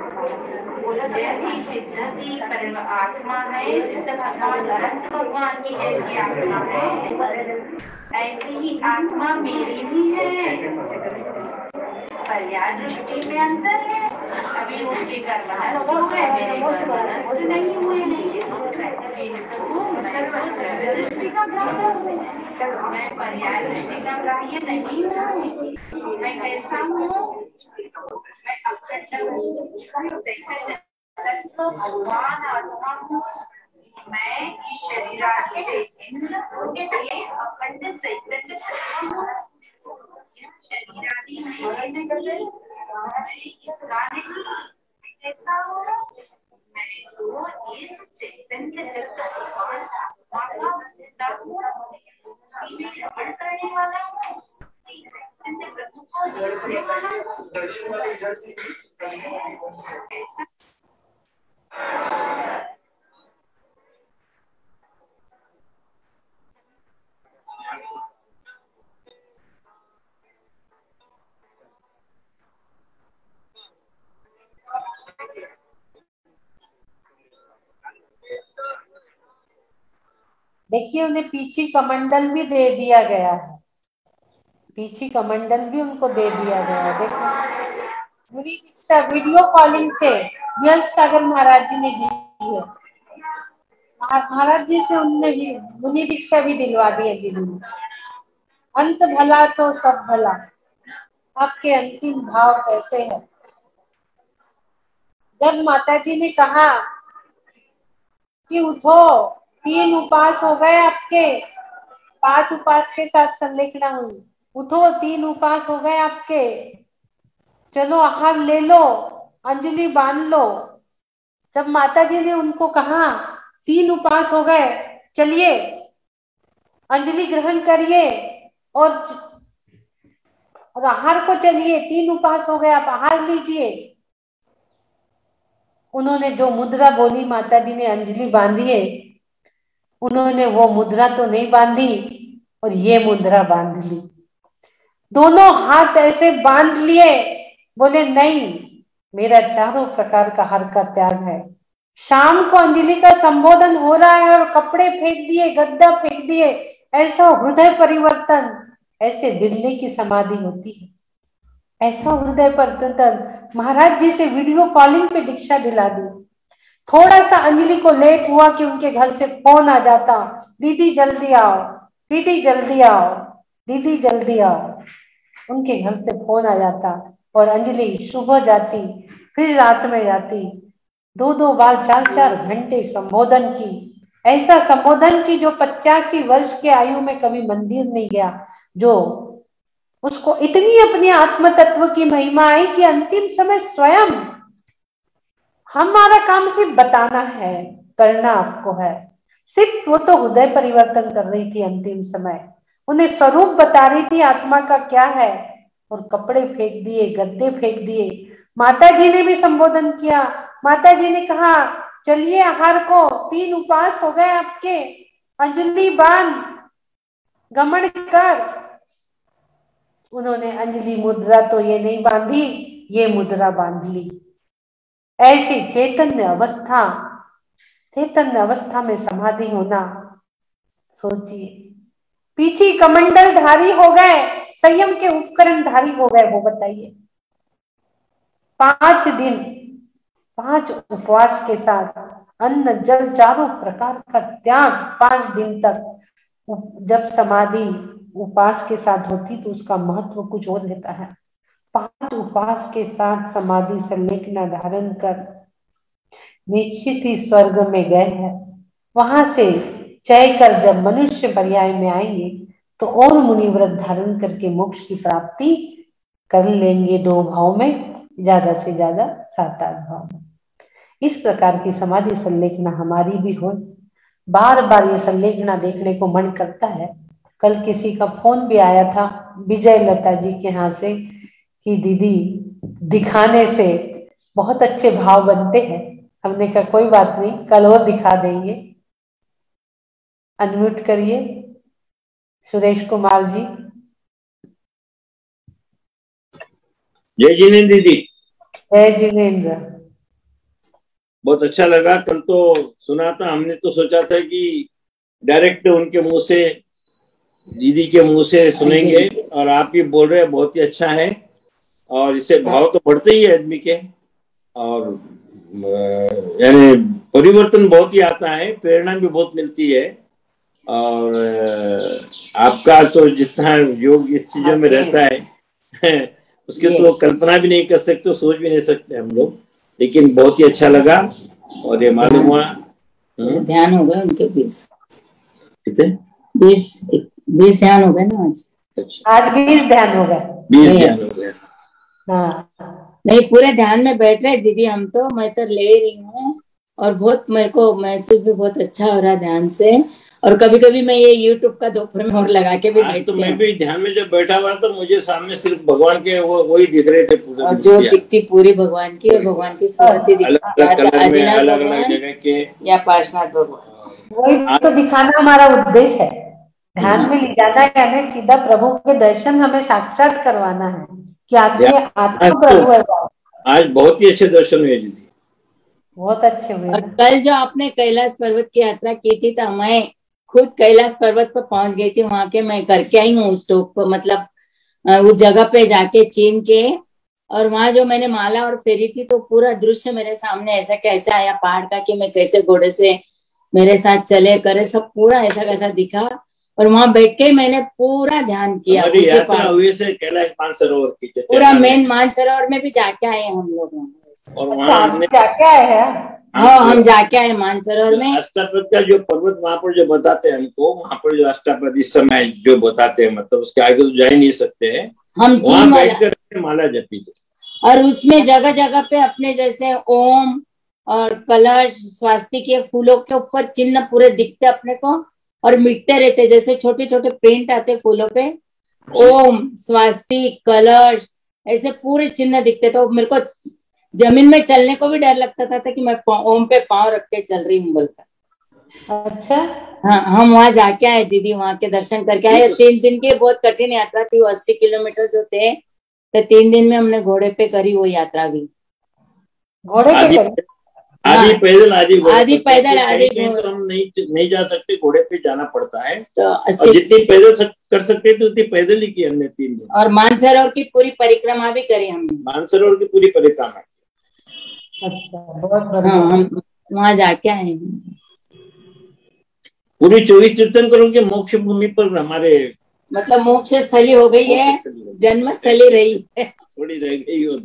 जैसी सिद्ध की परम आत्मा है, सिद्ध भगवान अनंत भगवान की जैसी आत्मा है, ऐसी ही आत्मा मेरी भी है। पर्याय दृष्टि में अंतर है। अभी उनके कर्म नष्ट हुए, मेरे कर्म नष्ट नहीं हुए, दृष्टि का ग्राह्य हूँ। मैं पर्याय दृष्टि का ग्राह्य नहीं हूँ। मैं कैसा हूँ? मैं अखंड हूँ, चैतन्य तत्व भगवान आत्मा हूँ। मैं इस शरीर आदि से भिन्न अखंड चैतन्य तत्व हूँ। शरीर आदि नहीं, मैं इसका नहीं, कैसा हूँ? मैं तो इस चैतन्य तत्व भगवान आत्मा का होता हूँ, उसी में रमण करने वाला हूँ, चैतन्य प्रभु को देखने वाला हूँ। देखिए उन्हें पीछे कमंडल भी दे दिया गया है, पीछे कमंडल भी उनको दे दिया गया है। देखो मुनि दीक्षा वीडियो कॉलिंग से यश सागर महाराज जी ने दी है। महाराज जी से उनने भी मुनि दीक्षा भी दिलवा दी है दिल्ली में। अंत भला तो सब भला, आपके अंतिम भाव कैसे है? जब माता जी ने कहा कि उठो, 3 उपवास हो गए आपके, 5 उपवास के साथ संलेखना हुई, उठो 3 उपवास हो गए आपके, चलो आहार ले लो, अंजलि बांध लो। जब माता जी ने उनको कहा 3 उपवास हो गए, चलिए अंजलि ग्रहण करिए और आहार को चलिए, 3 उपवास हो गए आप आहार लीजिए। उन्होंने जो मुद्रा बोली माता जी ने अंजलि बांधी है, उन्होंने वो मुद्रा तो नहीं बांधी और ये मुद्रा बांध ली। दोनों हाथ ऐसे बांध लिए बोले नहीं, मेरा चारों प्रकार का हर का त्याग है। शाम को अंजलि का संबोधन हो रहा है और कपड़े फेंक दिए, गद्दा फेंक दिए, ऐसा हृदय परिवर्तन, ऐसे बिरले की समाधि होती है, ऐसा हृदय परिवर्तन। महाराज जी से वीडियो कॉलिंग पे दीक्षा दिला दी। थोड़ा सा अंजलि को लेट हुआ कि उनके घर से फोन आ जाता, दीदी जल्दी आओ, दीदी जल्दी आओ, दीदी जल्दी आओ। उनके घर से फोन आ जाता और अंजलि सुबह जाती, फिर रात में जाती, 2-2 बार 4-4 घंटे संबोधन की। ऐसा संबोधन की जो 85 वर्ष के आयु में कभी मंदिर नहीं गया, जो उसको इतनी अपनी आत्म तत्व की महिमा आई कि अंतिम समय स्वयं, हमारा काम सिर्फ बताना है, करना आपको है। सिर्फ वो तो हृदय परिवर्तन कर रही थी अंतिम समय, उन्हें स्वरूप बता रही थी आत्मा का क्या है, और कपड़े फेंक दिए, गद्दे फेंक दिए। माता जी ने भी संबोधन किया। माता जी ने कहा चलिए आहार को, 3 उपवास हो गए आपके, अंजलि बांध, गमन कर। उन्होंने अंजलि मुद्रा तो ये नहीं बांधी, ये मुद्रा बांध ली। ऐसी चैतन्य अवस्था में समाधि होना, सोचिए। पीछे कमंडल धारी हो गए, संयम के उपकरण धारी हो गए, वो बताइए। 5 दिन 5 उपवास के साथ अन्न जल चारों प्रकार का त्याग, 5 दिन तक। जब समाधि उपवास के साथ होती तो उसका महत्व कुछ और रहता है। 5 उपवास के साथ समाधि संलेखना धारण कर निश्चित ही स्वर्ग में गए हैं। वहां से चय कर जब मनुष्य पर्याय में आएंगे तो और मुनिव्रत धारण करके मोक्ष की प्राप्ति कर लेंगे, 2 भाव में, ज्यादा से ज्यादा 7-8 भाव में। इस प्रकार की समाधि संलेखना हमारी भी हो। बार बार ये संलेखना देखने को मन करता है। कल किसी का फोन भी आया था विजय लता जी के यहाँ से कि दीदी दिखाने से बहुत अच्छे भाव बनते हैं। हमने कहा कोई बात नहीं, कल और दिखा देंगे। अनम्यूट करिए सुरेश कुमार जी। जय जिनेन्द्र दीदी। जय जिनेन्द्र। बहुत अच्छा लगा। कल तो सुना था, हमने तो सोचा था कि डायरेक्ट उनके मुंह से, दीदी के मुंह से सुनेंगे, और आप ही बोल रहे हैं, बहुत ही अच्छा है। और इससे भाव तो बढ़ते ही है आदमी के, और यानी परिवर्तन बहुत ही आता है, प्रेरणा भी बहुत मिलती है। और आपका तो जितना योग इस चीजों में रहता है उसकी तो कल्पना भी नहीं कर सकते, सोच भी नहीं सकते हम लोग। लेकिन बहुत ही अच्छा लगा। और ये मालूम हुआ ध्यान हो गए उनके 20 ध्यान हो गए ना आज। आज 20 ध्यान हो गए। 20 ध्यान हो गए। हाँ नहीं, पूरे ध्यान में बैठ रहे दीदी हम तो, मैं तो ले रही हूँ और बहुत मेरे को महसूस भी बहुत अच्छा हो रहा है ध्यान से। और कभी कभी मैं ये YouTube का दोपहर में और लगा के भी बैठती तो मैं भी ध्यान में जब बैठा हुआ तो मुझे सामने सिर्फ भगवान के वही दिख रहे थे पूरे, और जो दिखती पूरी भगवान की, और भगवान की सूरत ही अलग अलग जगह के, या पार्श्वनाथ भगवान, वही तो दिखाना हमारा उद्देश्य है। ध्यान में ले जाना है, यानी सीधा प्रभु के दर्शन हमें साक्षात करवाना है कि आपके आत्मा प्रभु है। आज बहुत ही अच्छे दर्शन हुए दीदी, बहुत अच्छे हुए। और कल जो आपने कैलाश पर्वत की यात्रा की थी तो मैं खुद कैलाश पर्वत पर पहुंच गई थी, वहां के मैं करके आई हूँ उस टोक पर, मतलब उस जगह पे जाके चीन के। और वहां जो मैंने माला और फेरी थी तो पूरा दृश्य मेरे सामने ऐसा कैसे आया पहाड़ का, कि मैं कैसे घोड़े से मेरे साथ चले करे, सब पूरा ऐसा कैसा दिखा। और वहां बैठ के मैंने पूरा ध्यान किया। कैलाश मानसरोवर की पूरा मेन मानसरोवर में भी जाके आए हम लोग। और वहाँ जाके आए हैं। हाँ हम जाके आए मानसरोवर में। अष्टापद का जो पर्वत वहाँ पर जो बताते हैं हमको, वहाँ पर जो अष्टापद इस समय जो बताते हैं, मतलब उसके आगे तो जा ही नहीं सकते हैं हम जी माला जपी। और उसमें जगह जगह पे अपने जैसे ओम और कलश स्वास्तिक के फूलों के ऊपर चिन्ह पूरे दिखते अपने को, और मिटते रहते, जैसे छोटे छोटे प्रिंट आते फूलों पे, ओम स्वास्तिक कलश ऐसे पूरे चिन्ह दिखते। तो मेरे को जमीन में चलने को भी डर लगता था कि मैं ओम पे पांव रख के चल रही हूँ बोलकर। अच्छा हाँ, हम वहां जाके आए दीदी, वहां के दर्शन करके आए। 3 दिन की बहुत कठिन यात्रा थी, वो 80 किलोमीटर जो थे तो 3 दिन में हमने घोड़े पे करी वो यात्रा भी। घोड़े पे करी? आधी पैदल आधी घोड़े। हम नहीं जा सकते, घोड़े पे जाना पड़ता है। तो और जितनी पैदल कर सकते थे उतनी पैदल ही की हमने 3 दिन। और मानसरोवर की पूरी परिक्रमा भी करी हमने। मानसरोवर की पूरी परिक्रमा की। अच्छा, बहुत बढ़िया। हाँ, हम वहां जाके आए। पूरी 24 तीर्थंकरों के मोक्ष भूमि पर हमारे मतलब मोक्ष स्थली हो गई है, जन्म स्थली रही है, थोड़ी रह गई हो।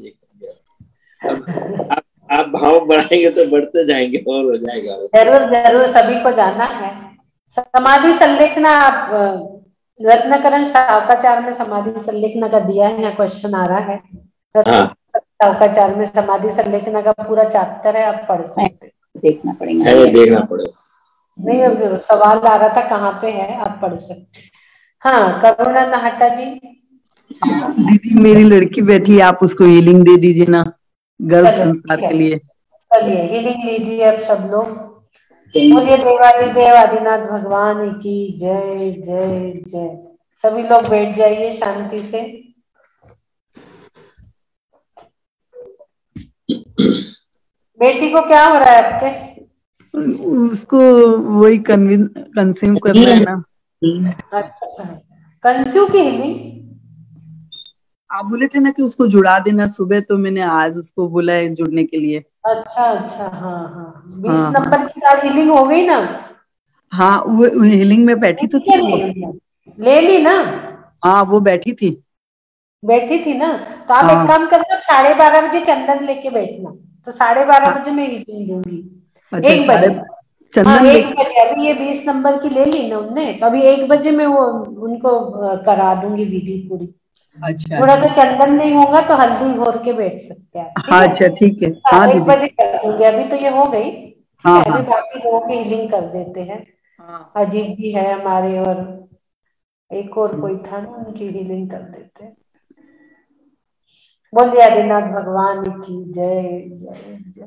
अब आप भाव बढ़ाएंगे तो बढ़ते जाएंगे और हो जाएगा। जरूर जरूर, सभी को जाना है। समाधि संलेखना, आप रत्नकरण शावकाचार में समाधि संलेखना का दिया है, यहाँ क्वेश्चन आ रहा है। शावकाचार में समाधि संलेखना का पूरा चैप्टर है, आप पढ़ सकते। देखना पड़ेगा। नहीं, अब सवाल आ रहा था कहाँ पे है, आप पढ़ सकते। हाँ, करुणा नाहटा जी। दीदी मेरी लड़की बैठी है, आप उसको हीलिंग दे दीजिए ना, गर्भ संस्कार के लिए। चलिए हीलिंग लीजिए अब सब लोग। बोलिए देवाली देव आदिनाथ भगवान की जय जय जय। सभी लोग बैठ जाइए शांति से। बेटी को क्या हो रहा है आपके? उसको वही कंसीव करना है ना। अच्छा, कंसीव की हीलिंग आप बोले थे ना कि उसको जुड़ा देना सुबह, तो मैंने आज उसको बोला है जुड़ने के लिए। अच्छा अच्छा, हाँ हाँ, 20 नंबर की बात हीलिंग हो गई ना? हाँ, वो हीलिंग में बैठी तो थी। ले ली ना? हाँ, वो बैठी थी ना। तो आप एक काम करना, 12:30 बजे चंदन लेके बैठना, तो 12:30 बजे मैं हीलिंग दूंगी। 1 बजे। हाँ, 1 बजे। अभी ये 20 नंबर की ले ली ना उनने, तो अभी 1 बजे मैं वो उनको करा दूंगी विधि पूरी। अच्छा, थोड़ा सा चंदन नहीं होगा तो हल्दी घोर के बैठ सकते हैं। हाँ, अच्छा ठीक है। हाँ, 1 बजे कर दूंगी। अभी तो ये हो गई, ठीक हाँ, है। अभी बाकी लोगों की हीलिंग कर देते हैं। अजीत भी है हमारे, और एक और कोई था ना, उनकी हीलिंग कर देते हैं। बोलिए आदिनाथ भगवान की जय जय जय।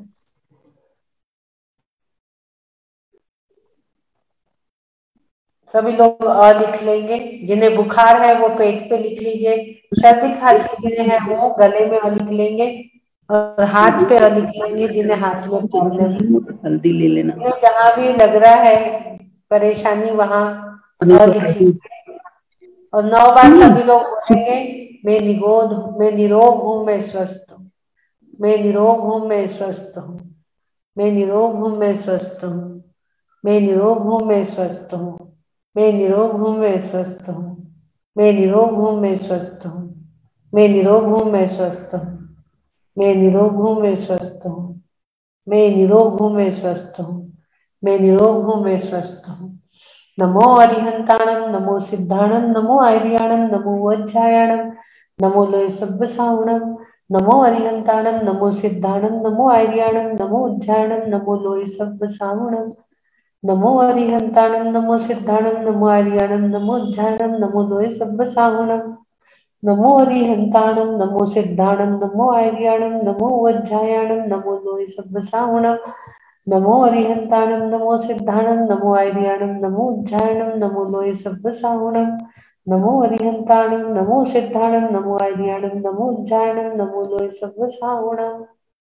सभी लोग लिख लेंगे। जिन्हें बुखार है वो पेट पे लिख लीजिए, सर्दी खांसी जिन्हें है वो गले में लिख लेंगे, और हाथ पे लिख लेंगे जिन्हें हाथ में प्रॉब्लम। हल्दी ले लेना। जहाँ भी लग रहा है परेशानी वहाँ लिख लीजिए। और 9 बार सभी लोग बोलेंगे, मैं निरोग हूँ, मैं स्वस्थ हूँ, मैं निरोग हूँ, मैं स्वस्थ हूँ, मैं निरोग हूँ, मैं स्वस्थ हूँ, मैं निरोग हूँ, मैं स्वस्थ हूँ, मैं निरोग हूँ, मैं स्वस्थ हूँ, मैं निरोग हूँ, मैं स्वस्थ हूँ, मैं निरोग हूँ, मैं स्वस्थ हूँ, मैं निरोग हूँ, मैं स्वस्थ हूँ, मैं निरोग हूँ, मैं स्वस्थ हूँ, मैं निरोग हूँ, मैं स्वस्थ हूँ। नमो अरिहंताणम, नमो सिद्धाणम, नमो आर्याणम, नमो वज्रायणम, नमो लोय सब्ब सावणम। नमो अरिहंताणम, नमो सिद्धाणम, नमो आर्याणम, नमो उज्जायणम, नमो लोय सब्ब सावणम। नमो अरिहंताणम, नमो सिद्धाणम, नमो आर्याणम, नमो उज्जायणम, नमो लोय सब्ब सावणम। नमो अरिहंताणम, नमो सिद्धाणम, नमो आर्याणम, नमो वज्रायणम, नमो लोय सब्ब सावणम। नमो अरिहंताणम, नमो सिद्धाणम, नमो आर्याणम, नमो उज्जायणम, नमो लोय सब्ब सावणम। नमो अरिहंताणम, नमो सिद्धाणम, नमो आर्याणम, नमो उज्जायणम, नमो लोय सब्ब सावणम।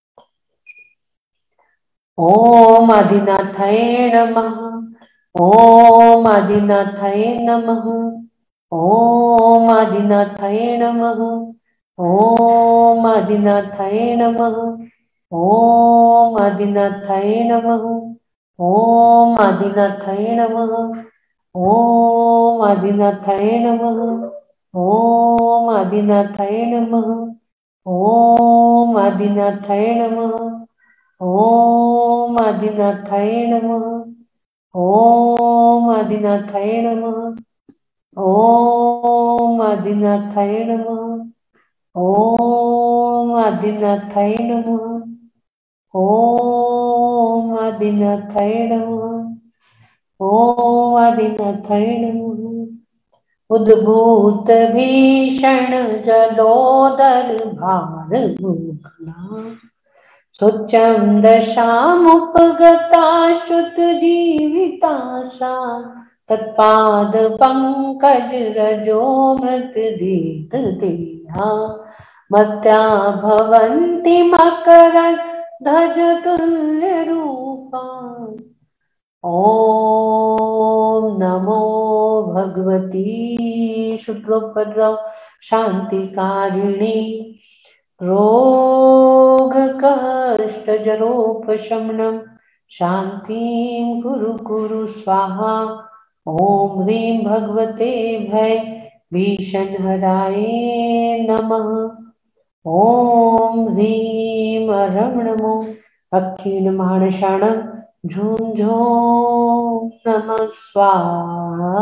ओम आदिनाथाय नमः। ओम आदिनाथाय नमः। ओम आदिनाथाय नमः। ओम आदिनाथाय नमः। ओम आदिनाथाय नमः। ओम आदिनाथाय नमः। ओम आदिनाथाय नमः। ओम आदिनाथाय नमः। ओम आदिनाथाय नमः। ओम आदिनाथाय नमः। ओम आदिनाथाय नमः। ओम आदिनाथाय नमः। ओम आदिनाथाय नमः। ओम आदिनाथाय नमः। ओम आदिनाथाय नमः। उद्भूत भीषण जलोदर भार भूखला, स्वच्छंद शामुपगता श्रुत जीविताशा, तत्पाद पंकज रजो मृत देत देहा, मत्या भवन्ति मकरन्धजतुल्यरूपा। ॐ नमो भगवती शुक्लोपद्रव शान्तिकारिणी रोगकष्टजरोपशमनं शान्तिं कुरु कुरु स्वाहा। ॐ ह्रीं भगवते भय भीषणहराय नमः। ॐ ह्रीं रमणमो अक्षीणमाणशाणं झूं झूं नमः स्वाहा।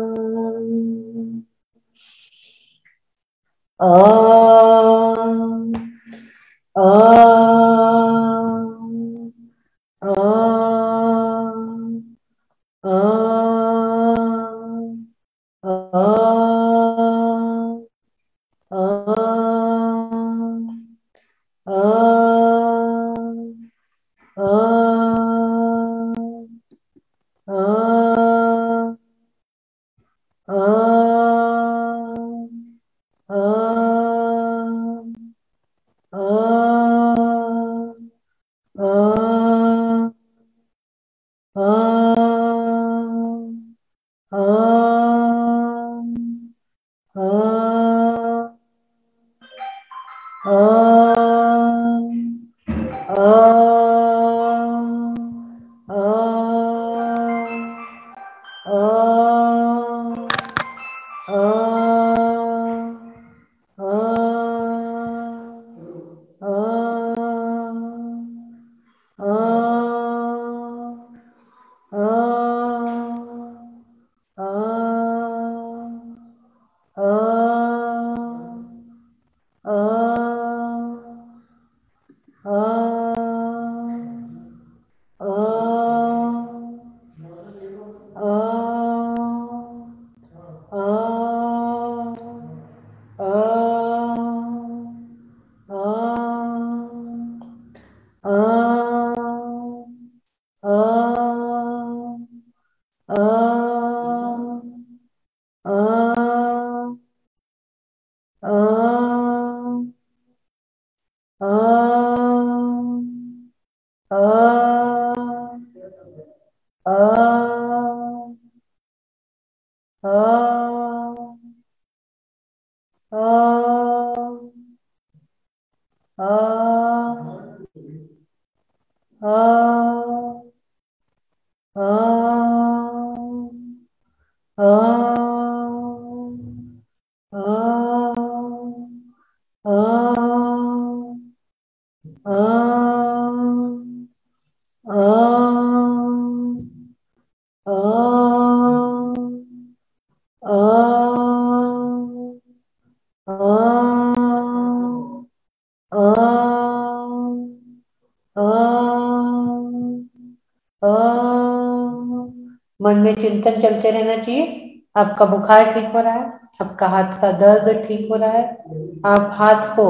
मन में चिंतन चलते रहना चाहिए। आपका बुखार ठीक हो रहा है, आपका हाथ का दर्द ठीक हो रहा है, आप हाथ को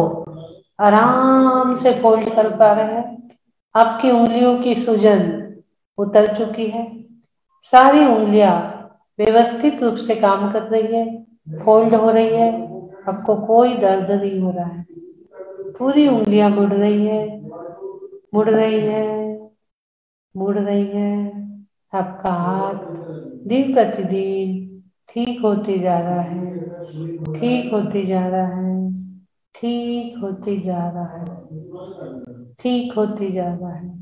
आराम से फोल्ड कर पा रहे हैं, आपकी उंगलियों की सूजन उतर चुकी है, सारी उंगलियां व्यवस्थित रूप से काम कर रही है, फोल्ड हो रही है, आपको कोई दर्द नहीं हो रहा है, पूरी उंगलियां मुड़ रही है, मुड़ रही है, मुड़ रही है। आपका हाथ दिन प्रतिदिन ठीक होते जा रहा है, ठीक होते जा रहा है, ठीक होते जा रहा है, ठीक होते जा रहा है।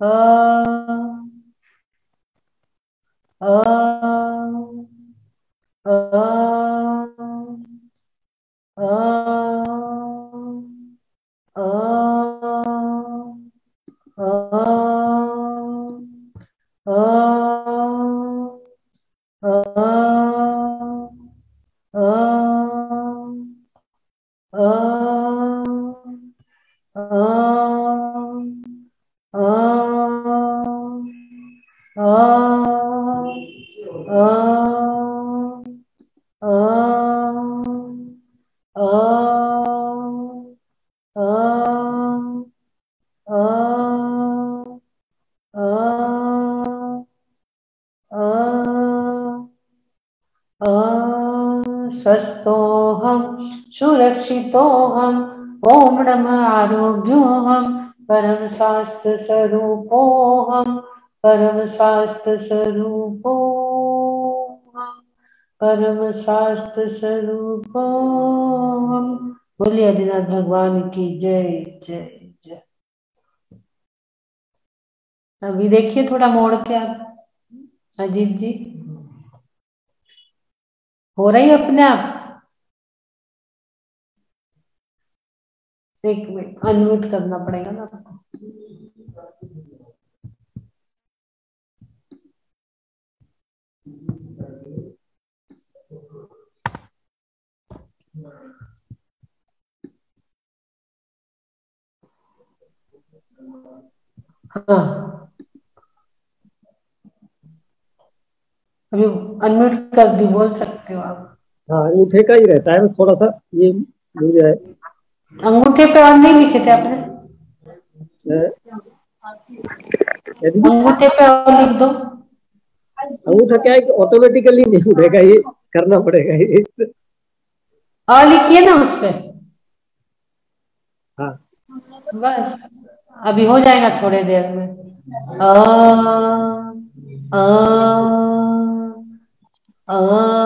अ अ अ अ अ स्वस्थोऽहं सुरक्षितोऽहम् ॐ नमः आरोग्योऽहं परम स्वास्थ्य स्वरूपोऽहं परम स्वास्थ्य स्वरूपोऽहं परम स्वास्थ्य स्वरूपोऽहं। बोलिए आदिनाथ भगवान की जय जय जय। अभी देखिए थोड़ा मोड़ के आप अजीत जी, हो रही अपने आप। एक मिनट अनम्यूट करना पड़ेगा ना आपको। हाँ अभी अनम्यूट कर दी, बोल सकते हो आप। हाँ अंगूठे का ही रहता है, थोड़ा सा ये मिल जाए। अंगूठे पे और नहीं लिखे थे आपने? अंगूठे पे और लिख दो। अंगूठा क्या है कि ऑटोमेटिकली नहीं उठेगा, ये करना पड़ेगा ये। और लिखिए ना उस पे। हाँ बस अभी हो जाएगा थोड़े देर में। अ अ अ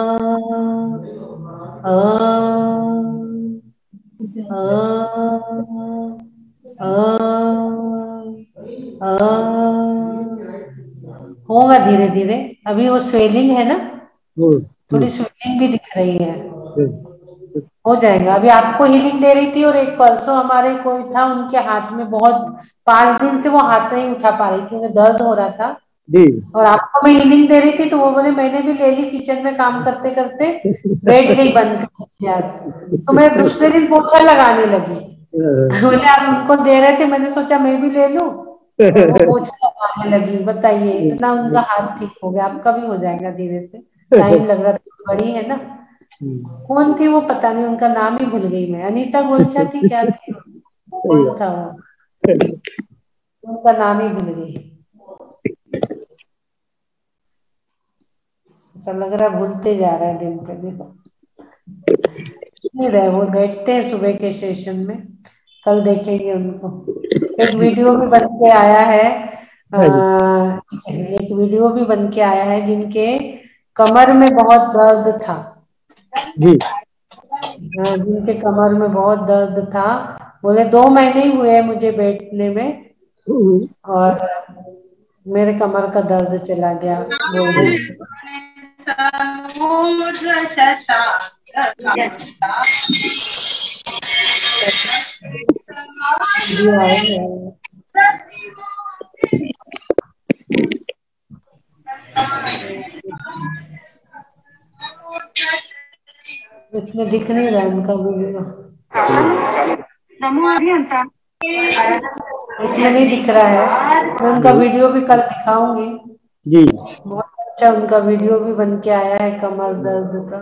होगा धीरे धीरे। अभी वो स्वेलिंग है ना, थोड़ी स्वेलिंग भी दिख रही है, हो जाएगा। अभी आपको हीलिंग दे रही थी और एक परसों हमारे कोई था, उनके हाथ में बहुत 5 दिन से वो हाथ नहीं उठा पा रही थी, उन्हें दर्द हो रहा था और आपको मैं हीलिंग दे रही थी तो वो बोले मैंने भी ले ली, किचन में काम करते करते बैठ गई बंद करके। तो मैं दूसरे दिन पोछा लगाने लगी। बोले आप उनको दे रहे थे, मैंने सोचा मैं भी ले लूं, और वो पोछा लगाने लगी। बताइए इतना उनका हाथ ठीक हो गया। आपका भी हो जाएगा धीरे से, टाइम लग रहा था, बड़ी है ना। कौन थी वो, पता नहीं, उनका नाम ही भूल गई मैं। अनीता गोलचा थी क्या थी, कौन था वो, उनका नाम ही भूल गई। ऐसा लग रहा है भूलते जा रहा है दिन पे दिन। नहीं रहे, वो बैठते हैं सुबह के सेशन में, कल देखेंगे उनको। एक वीडियो भी बन के आया है, एक वीडियो भी बन के आया है जिनके कमर में बहुत दर्द था जी, जिनके कमर में बहुत दर्द था। बोले 2 महीने ही हुए मुझे बैठने में और मेरे कमर का दर्द चला गया, बोल रही थी। इसमें दिख नहीं रहा उनका वीडियो, इसमें नहीं दिख रहा है। मैं उनका वीडियो भी कल दिखाऊंगी जी। बहुत अच्छा उनका वीडियो भी बन के आया है कमर दर्द का।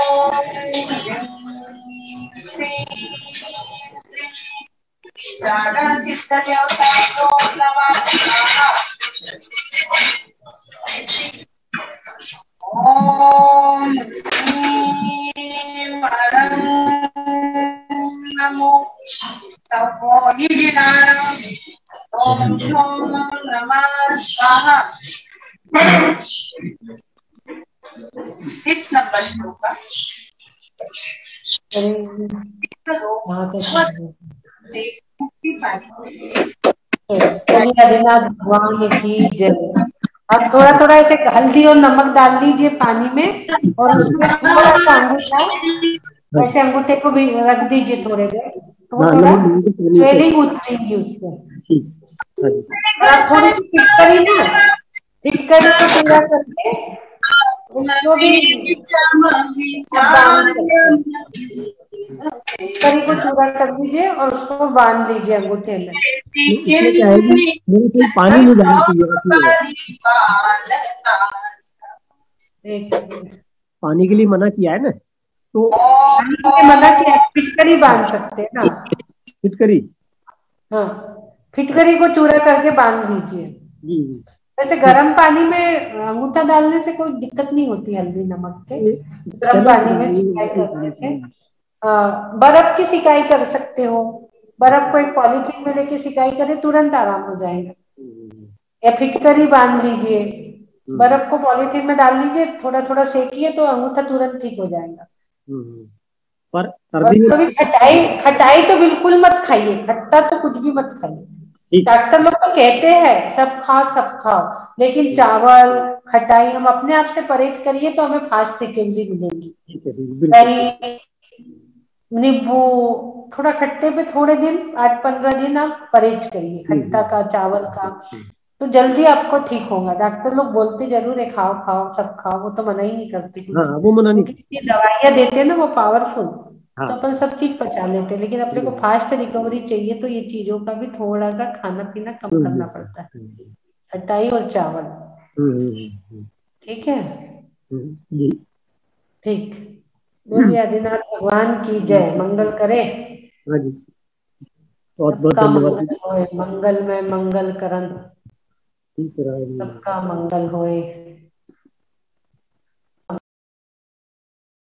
नमो नमः स्वाहा। कितना बच्चों का बोलिए आदिनाथ भगवान की जय। अब थोड़ा थोड़ा ऐसे हल्दी और नमक डाल लीजिए पानी में और उसमें थोड़ा सा अंगूठा ऐसे अंगूठे को भी रख दीजिए थोड़े देर, तो वो थोड़ा स्वेलिंग उतरेगी उसमें। और आप थोड़ी सी फिटकरी ना, फिटकरी को पूरा करके उसको भी बांध सकते हैं। फिटकरी को चूरा कर दीजिए और उसको बांध लीजिए अंगूठे में। पानी नहीं डालना चाहिए, पानी के लिए मना किया है ना, तो मना किया, फिटकरी बांध सकते हैं ना। फिटकरी, हाँ, फिटकरी को चूरा करके बांध लीजिए। वैसे गर्म पानी में अंगूठा डालने से कोई दिक्कत नहीं होती हल्दी नमक के, गर्म पानी में सिकाई करने से। बर्फ की सिकाई कर सकते हो, बर्फ को एक पॉलीथीन में लेके सिकाई करे, तुरंत आराम हो जाएगा। या फिटकरी बांध लीजिए, बर्फ को पॉलीथीन में डाल लीजिए, थोड़ा थोड़ा सेकिए तो अंगूठा तुरंत ठीक हो जाएगा। पर कभी खटाई तो बिल्कुल मत खाइए, खट्टा तो कुछ भी मत खाइए। डॉक्टर लोग तो कहते हैं सब खाओ, लेकिन चावल खटाई हम अपने आप से परहेज करिए तो हमें फास्ट रिकवरी मिलेगी। दही, नींबू, थोड़ा खट्टे पे थोड़े दिन 8-15 दिन आप परहेज करिए, खट्टा का, चावल का, तो जल्दी आपको ठीक होगा। डॉक्टर लोग बोलते जरूर है खाओ सब खाओ, वो तो मना ही नहीं करते। वो मना नहीं, दवाइयाँ देते हैं ना वो पावरफुल, तो अपन सब चीज पचा लेते हैं, लेकिन अपने को फास्ट रिकवरी चाहिए तो ये चीजों का भी थोड़ा सा खाना पीना कम करना पड़ता है, खटाई और चावल। ठीक है, ठीक। बोलिए आदिनाथ भगवान की जय। मंगल करे, सबका मंगल होए, मंगल में मंगल करन, सबका मंगल होए।